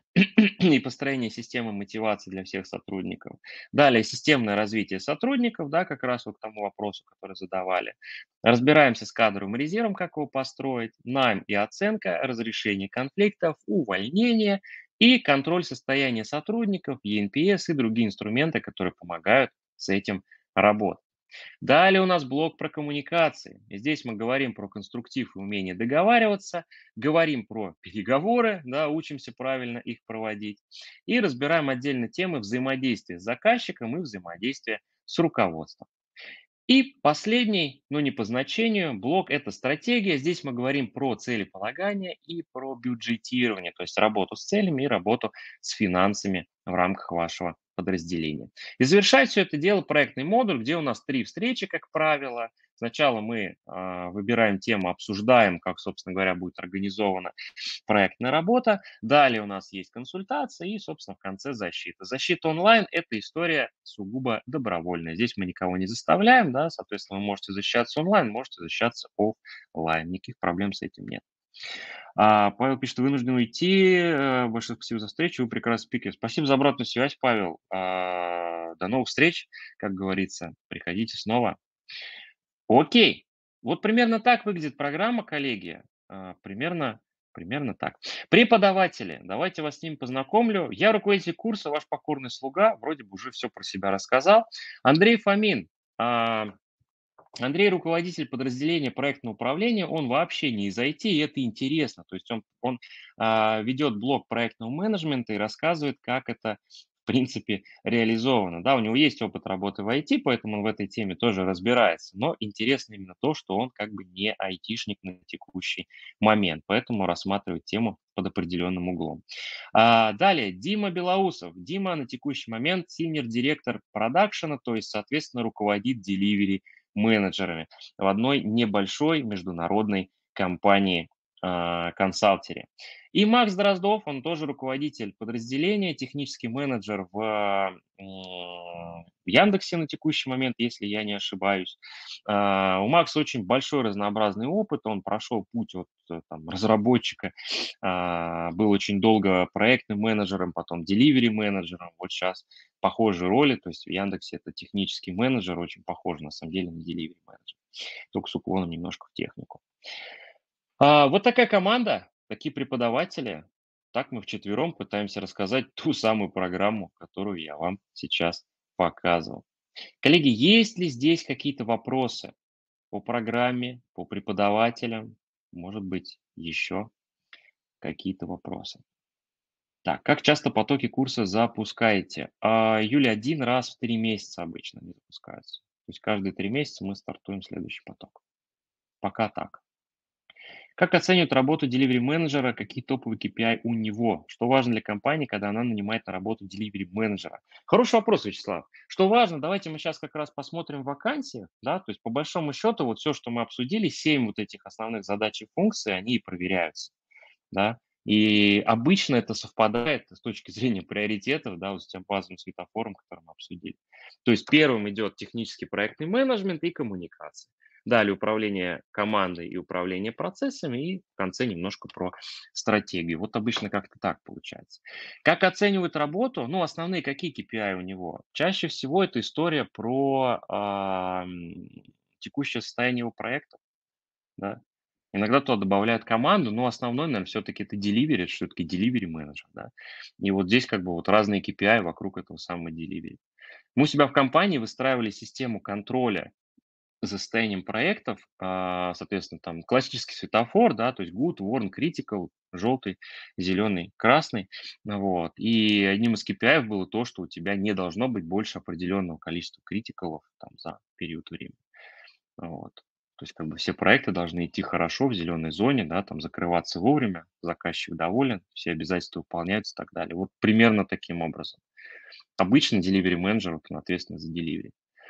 и построение системы мотивации для всех сотрудников. Далее системное развитие сотрудников, да, как раз вот к тому вопросу, который задавали. Разбираемся с кадровым резервом, как его построить, найм и оценка, разрешение конфликтов, увольнение и контроль состояния сотрудников, и эн пи эс и другие инструменты, которые помогают с этим работать. Далее у нас блок про коммуникации. И здесь мы говорим про конструктив и умение договариваться, говорим про переговоры, да, учимся правильно их проводить, и разбираем отдельно темы взаимодействия с заказчиком и взаимодействия с руководством. И последний, но не по значению, блок – это стратегия. Здесь мы говорим про целеполагание и про бюджетирование, то есть работу с целями и работу с финансами в рамках вашего подразделения. И завершает все это дело проектный модуль, где у нас три встречи, как правило. Сначала мы а, выбираем тему, обсуждаем, как, собственно говоря, будет организована проектная работа. Далее у нас есть консультация и, собственно, в конце защита. Защита онлайн – это история сугубо добровольная. Здесь мы никого не заставляем, да, соответственно, вы можете защищаться онлайн, можете защищаться офлайн. Никаких проблем с этим нет. А, Павел пишет, вынужден уйти. Э, Большое спасибо за встречу, вы прекрасный спикер. Спасибо за обратную связь, Павел. А, До новых встреч, как говорится. Приходите снова. Окей. Вот примерно так выглядит программа, коллеги. А, Примерно, примерно так. Преподаватели. Давайте вас с ними познакомлю. Я руководитель курса, ваш покорный слуга. Вроде бы уже все про себя рассказал. Андрей Фомин. А, Андрей руководитель подразделения проектного управления, он вообще не из ай ти, и это интересно. То есть он, он а, ведет блок проектного менеджмента и рассказывает, как это в принципе реализовано. Да, у него есть опыт работы в ай ти, поэтому он в этой теме тоже разбирается. Но интересно именно то, что он как бы не айтишник на текущий момент, поэтому рассматривает тему под определенным углом. А, далее, Дима Белоусов. Дима на текущий момент синьор-директор продакшена, то есть, соответственно, руководит delivery менеджерами в одной небольшой международной компании а, консалтере. И Макс Дроздов, он тоже руководитель подразделения, технический менеджер в, м, в Яндексе на текущий момент, если я не ошибаюсь. А, У Макса очень большой разнообразный опыт, он прошел путь от э, там, разработчика, а, был очень долго проектным менеджером, потом delivery менеджером, вот сейчас похожие роли, то есть в Яндексе это технический менеджер, очень похож на самом деле на delivery менеджер, только с уклоном немножко в технику. А, вот такая команда, такие преподаватели. Так мы вчетвером пытаемся рассказать ту самую программу, которую я вам сейчас показывал. Коллеги, есть ли здесь какие-то вопросы по программе, по преподавателям? Может быть, еще какие-то вопросы? Так, как часто потоки курса запускаете? А, Юля, один раз в три месяца обычно они запускаются. То есть каждые три месяца мы стартуем следующий поток. Пока так. Как оценивают работу delivery менеджера, какие топовые кей пи ай у него? Что важно для компании, когда она нанимает на работу delivery менеджера? Хороший вопрос, Вячеслав. Что важно, давайте мы сейчас как раз посмотрим вакансии, да, то есть по большому счету вот все, что мы обсудили, семь вот этих основных задач и функций, они и проверяются, да. И обычно это совпадает с точки зрения приоритетов, да, вот с тем базовым светофором, который мы обсудили. То есть первым идет технический проектный менеджмент и коммуникация. Далее управление командой и управление процессами, и в конце немножко про стратегию. Вот обычно как-то так получается. Как оценивают работу? Ну, основные какие кей пи ай у него? Чаще всего это история про а, м, текущее состояние его проекта, да. Иногда туда добавляют команду, но основной, наверное, все-таки это delivery, это все-таки delivery менеджер, да. И вот здесь как бы вот разные кей пи ай вокруг этого самого delivery. Мы у себя в компании выстраивали систему контроля за состоянием проектов, а, соответственно, там классический светофор, да, то есть good, warn, critical, желтый, зеленый, красный, ну вот. И одним из кей пи ай было то, что у тебя не должно быть больше определенного количества критикалов там за период времени. Вот. То есть как бы все проекты должны идти хорошо в зеленой зоне, да, там закрываться вовремя, заказчик доволен, все обязательства выполняются и так далее. Вот примерно таким образом. Обычно delivery менеджер вот, он ответственный за delivery.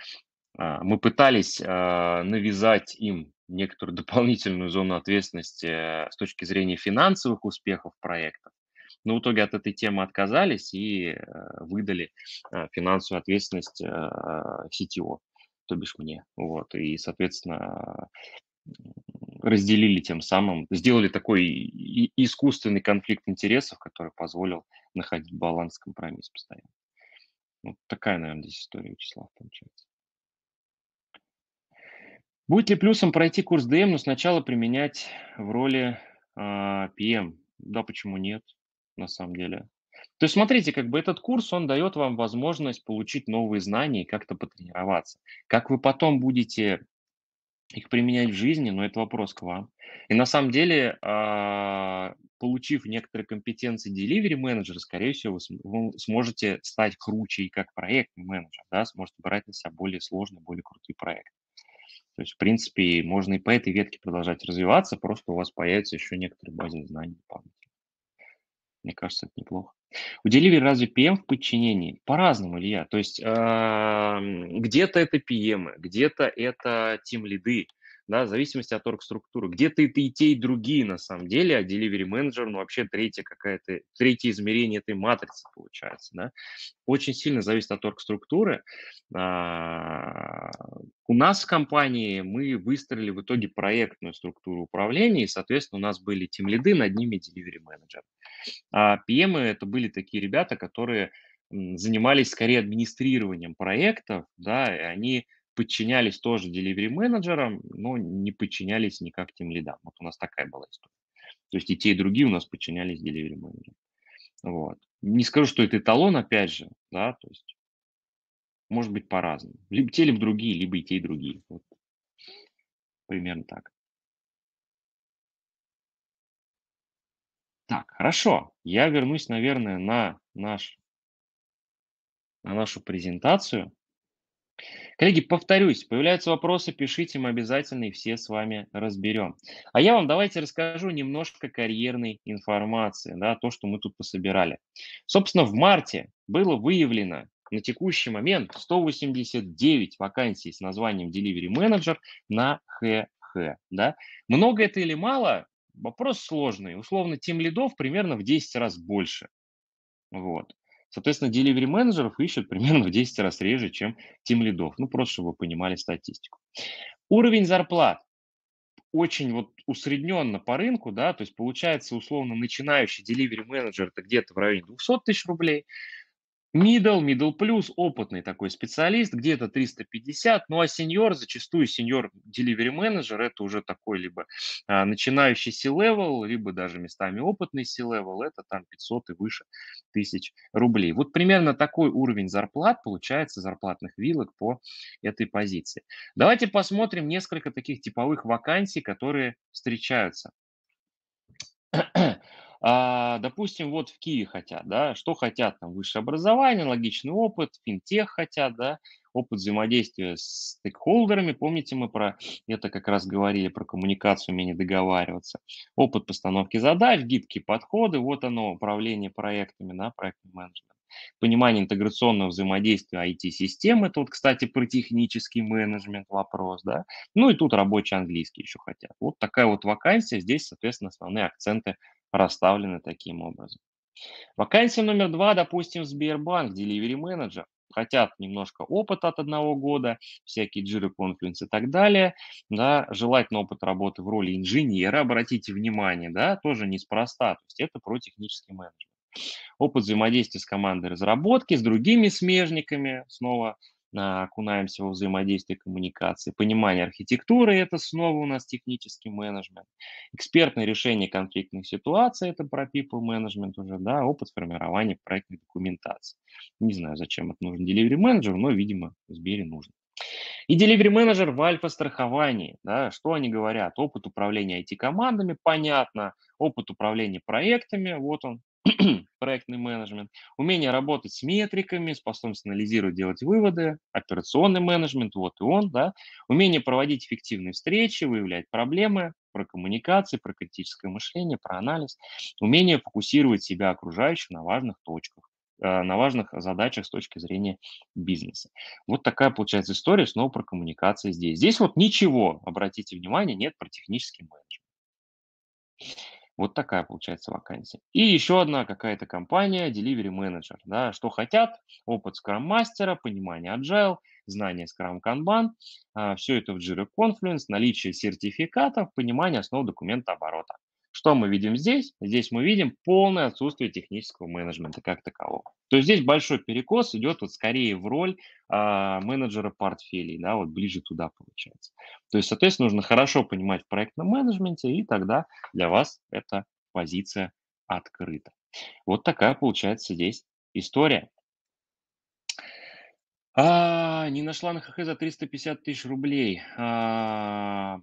А, Мы пытались а, навязать им некоторую дополнительную зону ответственности э, с точки зрения финансовых успехов проекта, но в итоге от этой темы отказались и э, выдали э, финансовую ответственность э, си ти о, то бишь мне. Вот. И, соответственно, разделили тем самым, сделали такой и искусственный конфликт интересов, который позволил находить баланс, компромисс постоянно. Вот такая, наверное, здесь история, Вячеслав, получается. Будет ли плюсом пройти курс д эм, но сначала применять в роли, а, пи эм? Да, почему нет, на самом деле. То есть смотрите, как бы этот курс, он дает вам возможность получить новые знания и как-то потренироваться. Как вы потом будете их применять в жизни, но это вопрос к вам. И на самом деле, а, получив некоторые компетенции delivery менеджера, скорее всего, вы см вы сможете стать круче и как проектный менеджер, да, сможете брать на себя более сложные, более крутые проекты. То есть, в принципе, можно и по этой ветке продолжать развиваться, просто у вас появится еще некоторые базовые знания дополнительно. Мне кажется, это неплохо. У Delivery разве пи эм в подчинении? По-разному, Илья. То есть, ам, где-то это пи эмы, где-то это тимлиды, да, в зависимости от оргструктуры. Где-то это и те, и другие на самом деле, а delivery менеджер, ну, вообще третья какая-то, третье измерение этой матрицы получается, да. Очень сильно зависит от оргструктуры. А, У нас в компании мы выстроили в итоге проектную структуру управления, и, соответственно, у нас были тимлиды, над ними delivery менеджер. А пи эмы — это были такие ребята, которые, м, занимались скорее администрированием проектов, да, и они подчинялись тоже delivery менеджерам, но не подчинялись никак тимлидам. Вот у нас такая была история. То есть и те, и другие у нас подчинялись delivery менеджерам. Вот. Не скажу, что это эталон, опять же, да, то есть может быть по-разному. Либо те, либо другие, либо и те, и другие. Вот примерно так. Так, хорошо. Я вернусь, наверное, на наш на нашу презентацию. Коллеги, повторюсь, появляются вопросы, пишите, мы обязательно их все с вами разберем. А я вам давайте расскажу немножко карьерной информации, да, то, что мы тут пособирали. Собственно, в марте было выявлено на текущий момент сто восемьдесят девять вакансий с названием Delivery Manager на х х. Да. Много это или мало? Вопрос сложный. Условно, тем лидов примерно в десять раз больше. Вот. Соответственно, delivery менеджеров ищут примерно в десять раз реже, чем тимлидов. Ну, просто чтобы вы понимали статистику. Уровень зарплат очень вот усредненно по рынку, да, то есть получается условно начинающий delivery менеджер это где-то в районе двухсот тысяч рублей, Middle, middle плюс, опытный такой специалист, где-то триста пятьдесят, ну а сеньор, зачастую сеньор delivery менеджер, это уже такой либо а, начинающий C-level, либо даже местами опытный C-level, это там пятьсот и выше тысяч рублей. Вот примерно такой уровень зарплат получается, зарплатных вилок по этой позиции. Давайте посмотрим несколько таких типовых вакансий, которые встречаются. А, допустим, вот в Киеве хотят, да, что хотят там? Высшее образование, логичный опыт, финтех хотят, да, опыт взаимодействия с стейкхолдерами. Помните, мы про это как раз говорили, про коммуникацию, умение договариваться. Опыт постановки задач, гибкие подходы, вот оно, управление проектами, да, проектный менеджмент. Понимание интеграционного взаимодействия ай ти-систем, это вот, кстати, про технический менеджмент вопрос, да. Ну и тут рабочий английский еще хотят. Вот такая вот вакансия, здесь, соответственно, основные акценты расставлены таким образом. Вакансия номер два, допустим, Сбербанк, delivery менеджер. Хотят немножко опыта от одного года, всякие Jira Confluence и так далее. Да, желательно опыт работы в роли инженера, обратите внимание, да, тоже неспроста. То есть это про технический менеджмент. Опыт взаимодействия с командой разработки, с другими смежниками, снова а, окунаемся во взаимодействие коммуникации, понимание архитектуры, это снова у нас технический менеджмент, экспертное решение конфликтных ситуаций, это про people management уже, да, опыт формирования проектной документации. Не знаю, зачем это нужно delivery менеджеру, но, видимо, в Сбере нужно. И delivery менеджер в альфа-страховании, да, что они говорят? Опыт управления ай ти-командами, понятно, опыт управления проектами, вот он, проектный менеджмент, умение работать с метриками, способность анализировать, делать выводы, операционный менеджмент, вот и он, да, умение проводить эффективные встречи, выявлять проблемы, про коммуникации, про критическое мышление, про анализ, умение фокусировать себя окружающих на важных точках, э, на важных задачах с точки зрения бизнеса. Вот такая получается история снова про коммуникации здесь. Здесь вот ничего, обратите внимание, нет про технический менеджмент. Вот такая получается вакансия. И еще одна какая-то компания, delivery менеджер. Да, что хотят? Опыт скрам-мастера, понимание agile, знание Scrum Kanban, все это в Jira Confluence, наличие сертификатов, понимание основ документа оборота. Что мы видим здесь? Здесь мы видим полное отсутствие технического менеджмента как такового. То есть здесь большой перекос идет вот скорее в роль а, менеджера портфелей, да, вот ближе туда получается. То есть, соответственно, нужно хорошо понимать в проектном менеджменте, и тогда для вас эта позиция открыта. Вот такая получается здесь история. А, не нашла на ХХ за триста пятьдесят тысяч рублей. А,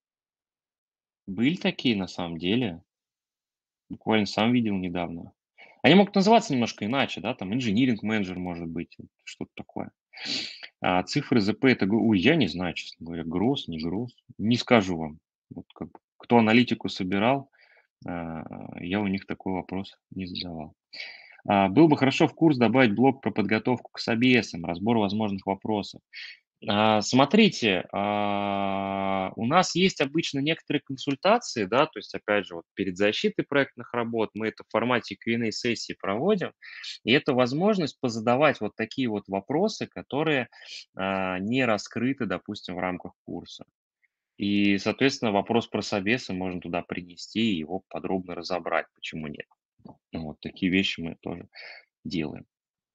были такие на самом деле. Буквально сам видел недавно. Они могут называться немножко иначе, да, там инжиниринг менеджер может быть, вот что-то такое. А цифры ЗП это, г- ой, я не знаю, честно говоря, гроз, не гроз, не скажу вам. Вот как бы, кто аналитику собирал, а, я у них такой вопрос не задавал. А, было бы хорошо в курс добавить блок про подготовку к собесам, разбор возможных вопросов. А, смотрите, а, у нас есть обычно некоторые консультации, да, то есть, опять же, вот перед защитой проектных работ мы это в формате Q and A-сессии проводим, и это возможность позадавать вот такие вот вопросы, которые а, не раскрыты, допустим, в рамках курса. И, соответственно, вопрос про собесы можно туда принести и его подробно разобрать, почему нет. Ну, вот такие вещи мы тоже делаем.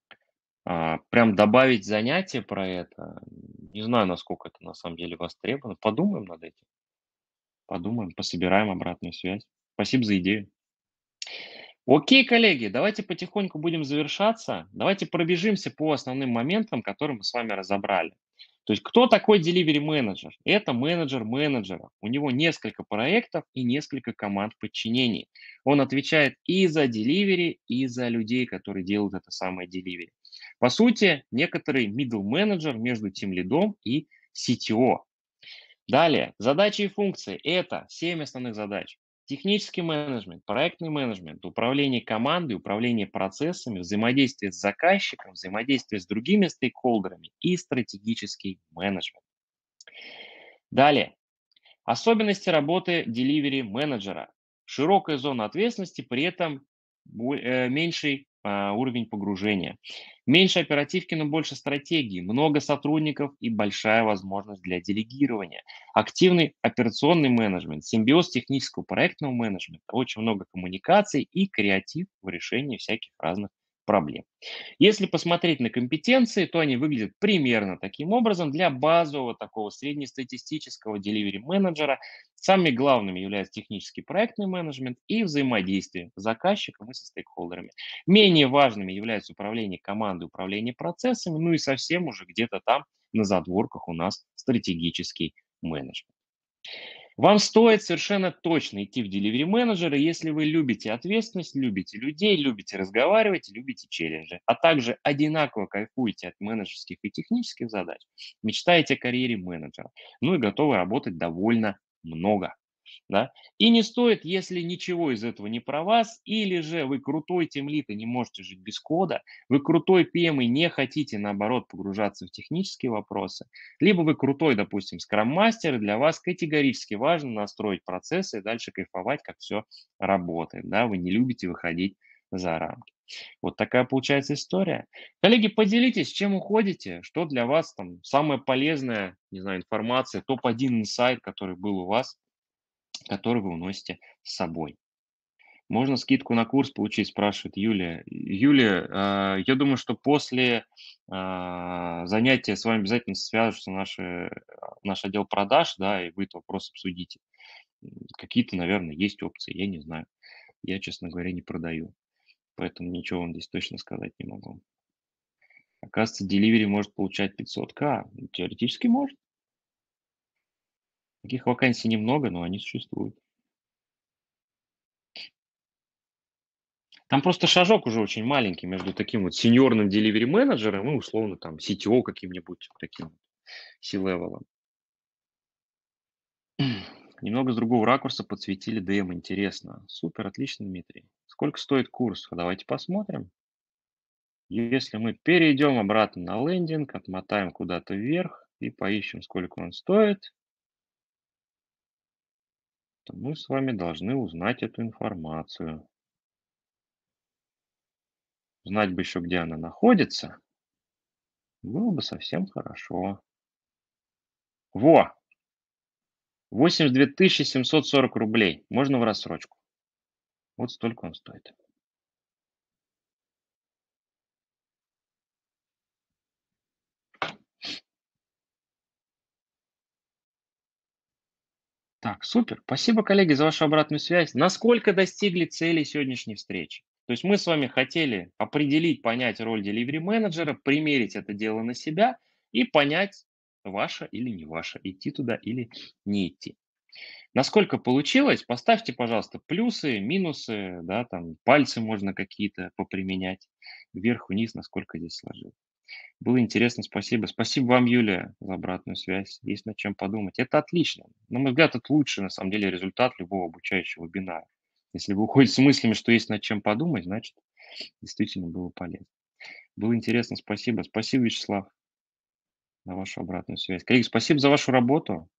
А, прям добавить занятие про это, не знаю, насколько это на самом деле востребовано. Подумаем над этим, подумаем, пособираем обратную связь. Спасибо за идею. Окей, коллеги, давайте потихоньку будем завершаться. Давайте пробежимся по основным моментам, которые мы с вами разобрали. То есть, кто такой delivery менеджер? Это менеджер менеджера. У него несколько проектов и несколько команд подчинений. Он отвечает и за delivery, и за людей, которые делают это самое delivery. По сути, некоторый middle менеджер между тем лидом и си ти о. Далее, задачи и функции– это семь основных задач. Технический менеджмент, проектный менеджмент, управление командой, управление процессами, взаимодействие с заказчиком, взаимодействие с другими стейкхолдерами и стратегический менеджмент. Далее, особенности работы delivery менеджера. Широкая зона ответственности, при этом бо- э, меньший а, уровень погружения. Меньше оперативки, но больше стратегии. Много сотрудников и большая возможность для делегирования. Активный операционный менеджмент, симбиоз технического проектного менеджмента. Очень много коммуникаций и креатив в решении всяких разных проблем. Если посмотреть на компетенции, то они выглядят примерно таким образом. Для базового такого среднестатистического delivery менеджера самыми главными являются технический проектный менеджмент и взаимодействие с заказчиком и со стейкхолдерами. Менее важными являются управление командой, управление процессами, ну и совсем уже где-то там на задворках у нас стратегический менеджмент. Вам стоит совершенно точно идти в delivery менеджеры, если вы любите ответственность, любите людей, любите разговаривать, любите челленджи, а также одинаково кайфуете от менеджерских и технических задач, мечтаете о карьере менеджера, ну и готовы работать довольно много. Да? И не стоит, если ничего из этого не про вас, или же вы крутой тимлид и не можете жить без кода, вы крутой пи эм и не хотите, наоборот, погружаться в технические вопросы, либо вы крутой, допустим, скрам-мастер, и для вас категорически важно настроить процессы и дальше кайфовать, как все работает. Да? Вы не любите выходить за рамки. Вот такая получается история. Коллеги, поделитесь, чем уходите, что для вас там самая полезная, не знаю, информация, топ один инсайт, который был у вас, который вы уносите с собой. Можно скидку на курс получить, спрашивает Юлия. Юлия, а, я думаю, что после а, занятия с вами обязательно свяжутся наши, а, наш отдел продаж, да, и вы этот вопрос обсудите. М, Какие-то, наверное, есть опции, я не знаю. Я, честно говоря, не продаю, поэтому ничего вам здесь точно сказать не могу. Оказывается, Delivery может получать пятьсот тысяч. Теоретически может. Таких вакансий немного, но они существуют. Там просто шажок уже очень маленький между таким вот сеньорным delivery менеджером и условно там си ти о каким-нибудь таким C-левелом. Немного с другого ракурса подсветили ди эм, интересно. Супер, отлично, Дмитрий. Сколько стоит курс? Давайте посмотрим. Если мы перейдем обратно на лендинг, отмотаем куда-то вверх и поищем, сколько он стоит, то мы с вами должны узнать эту информацию. Знать бы еще, где она находится. Было бы совсем хорошо. Во! восемьдесят две тысячи семьсот сорок рублей. Можно в рассрочку. Вот столько он стоит. Так, супер. Спасибо, коллеги, за вашу обратную связь. Насколько достигли цели сегодняшней встречи? То есть мы с вами хотели определить, понять роль delivery менеджера, примерить это дело на себя и понять, ваше или не ваше, идти туда или не идти. Насколько получилось, поставьте, пожалуйста, плюсы, минусы, да, там пальцы можно какие-то поприменять, вверх-вниз, насколько здесь сложилось. Было интересно, спасибо. Спасибо вам, Юлия, за обратную связь. Есть над чем подумать. Это отлично. На мой взгляд, это лучший, на самом деле, результат любого обучающего вебинара. Если вы уходите с мыслями, что есть над чем подумать, значит, действительно было полезно. Было интересно, спасибо. Спасибо, Вячеслав, за вашу обратную связь. Коллеги, спасибо за вашу работу.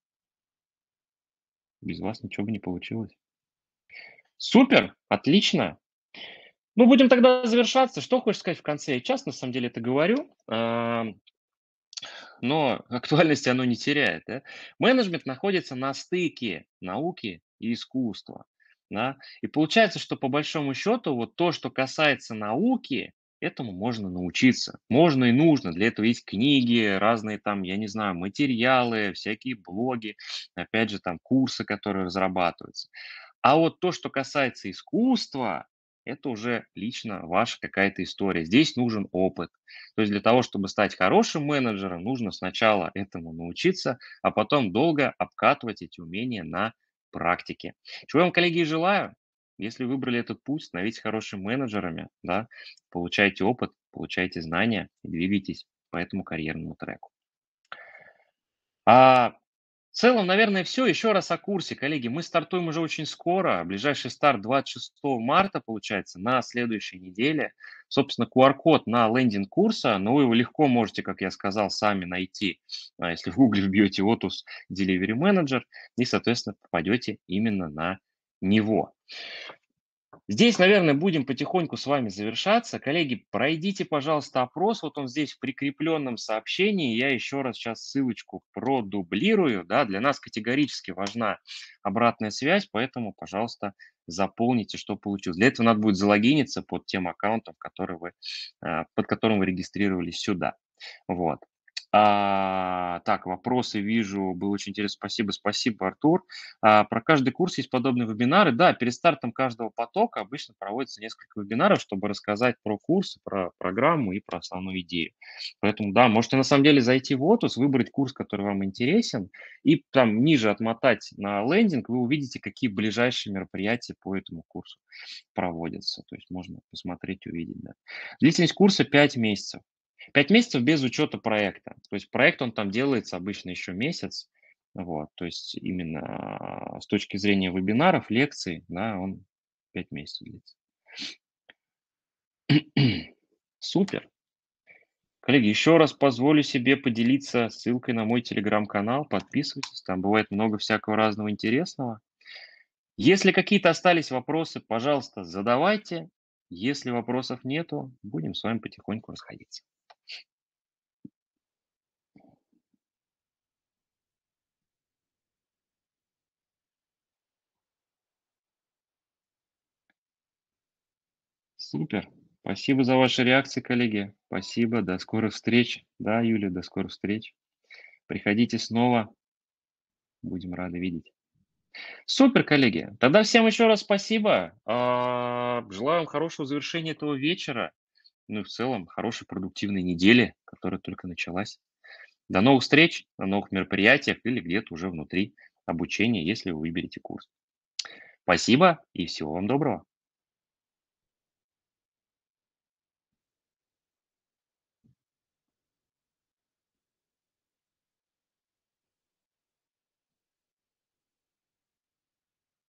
Без вас ничего бы не получилось. Супер, отлично. Ну, будем тогда завершаться. Что хочешь сказать в конце? Я часто, на самом деле, это говорю. А, но актуальности оно не теряет, да. Менеджмент находится на стыке науки и искусства, да. И получается, что по большому счету вот то, что касается науки, этому можно научиться. Можно и нужно. Для этого есть книги, разные там, я не знаю, материалы, всякие блоги, опять же, там курсы, которые разрабатываются. А вот то, что касается искусства, это уже лично ваша какая-то история. Здесь нужен опыт. То есть для того, чтобы стать хорошим менеджером, нужно сначала этому научиться, а потом долго обкатывать эти умения на практике. Чего я вам, коллеги, и желаю. Если выбрали этот путь, становитесь хорошими менеджерами, да, получайте опыт, получайте знания и двигайтесь по этому карьерному треку. А в целом, наверное, все. Еще раз о курсе, коллеги. Мы стартуем уже очень скоро. Ближайший старт двадцать шестого марта, получается, на следующей неделе. Собственно, Q R-код на лендинг курса, но вы его легко можете, как я сказал, сами найти, а, если в гугле вбьете Otus Delivery Manager, и, соответственно, попадете именно на него. Здесь, наверное, будем потихоньку с вами завершаться. Коллеги, пройдите, пожалуйста, опрос. Вот он здесь в прикрепленном сообщении. Я еще раз сейчас ссылочку продублирую. Да, для нас категорически важна обратная связь, поэтому, пожалуйста, заполните, что получилось. Для этого надо будет залогиниться под тем аккаунтом, который вы, а, под которым вы регистрировались сюда. Вот. А, так, вопросы вижу, было очень интересно. Спасибо, спасибо, Артур. А, про каждый курс есть подобные вебинары. Да, перед стартом каждого потока обычно проводится несколько вебинаров, чтобы рассказать про курс, про программу и про основную идею. Поэтому, да, можете на самом деле зайти в Otus, выбрать курс, который вам интересен, и там ниже отмотать на лендинг, вы увидите, какие ближайшие мероприятия по этому курсу проводятся. То есть можно посмотреть, увидеть, да. Длительность курса пять месяцев. пять месяцев без учета проекта. То есть проект, он там делается обычно еще месяц. Вот, то есть именно а, с точки зрения вебинаров, лекций, да, он пять месяцев длится. Супер. Коллеги, еще раз позволю себе поделиться ссылкой на мой телеграм-канал. Подписывайтесь, там бывает много всякого разного интересного. Если какие-то остались вопросы, пожалуйста, задавайте. Если вопросов нету, будем с вами потихоньку расходиться. Супер. Спасибо за ваши реакции, коллеги. Спасибо. До скорых встреч. Да, Юля, до скорых встреч. Приходите снова. Будем рады видеть. Супер, коллеги. Тогда всем еще раз спасибо. А, Желаю вам хорошего завершения этого вечера. Ну и в целом хорошей продуктивной недели, которая только началась. До новых встреч, на новых мероприятиях или где-то уже внутри обучения, если вы выберете курс. Спасибо и всего вам доброго.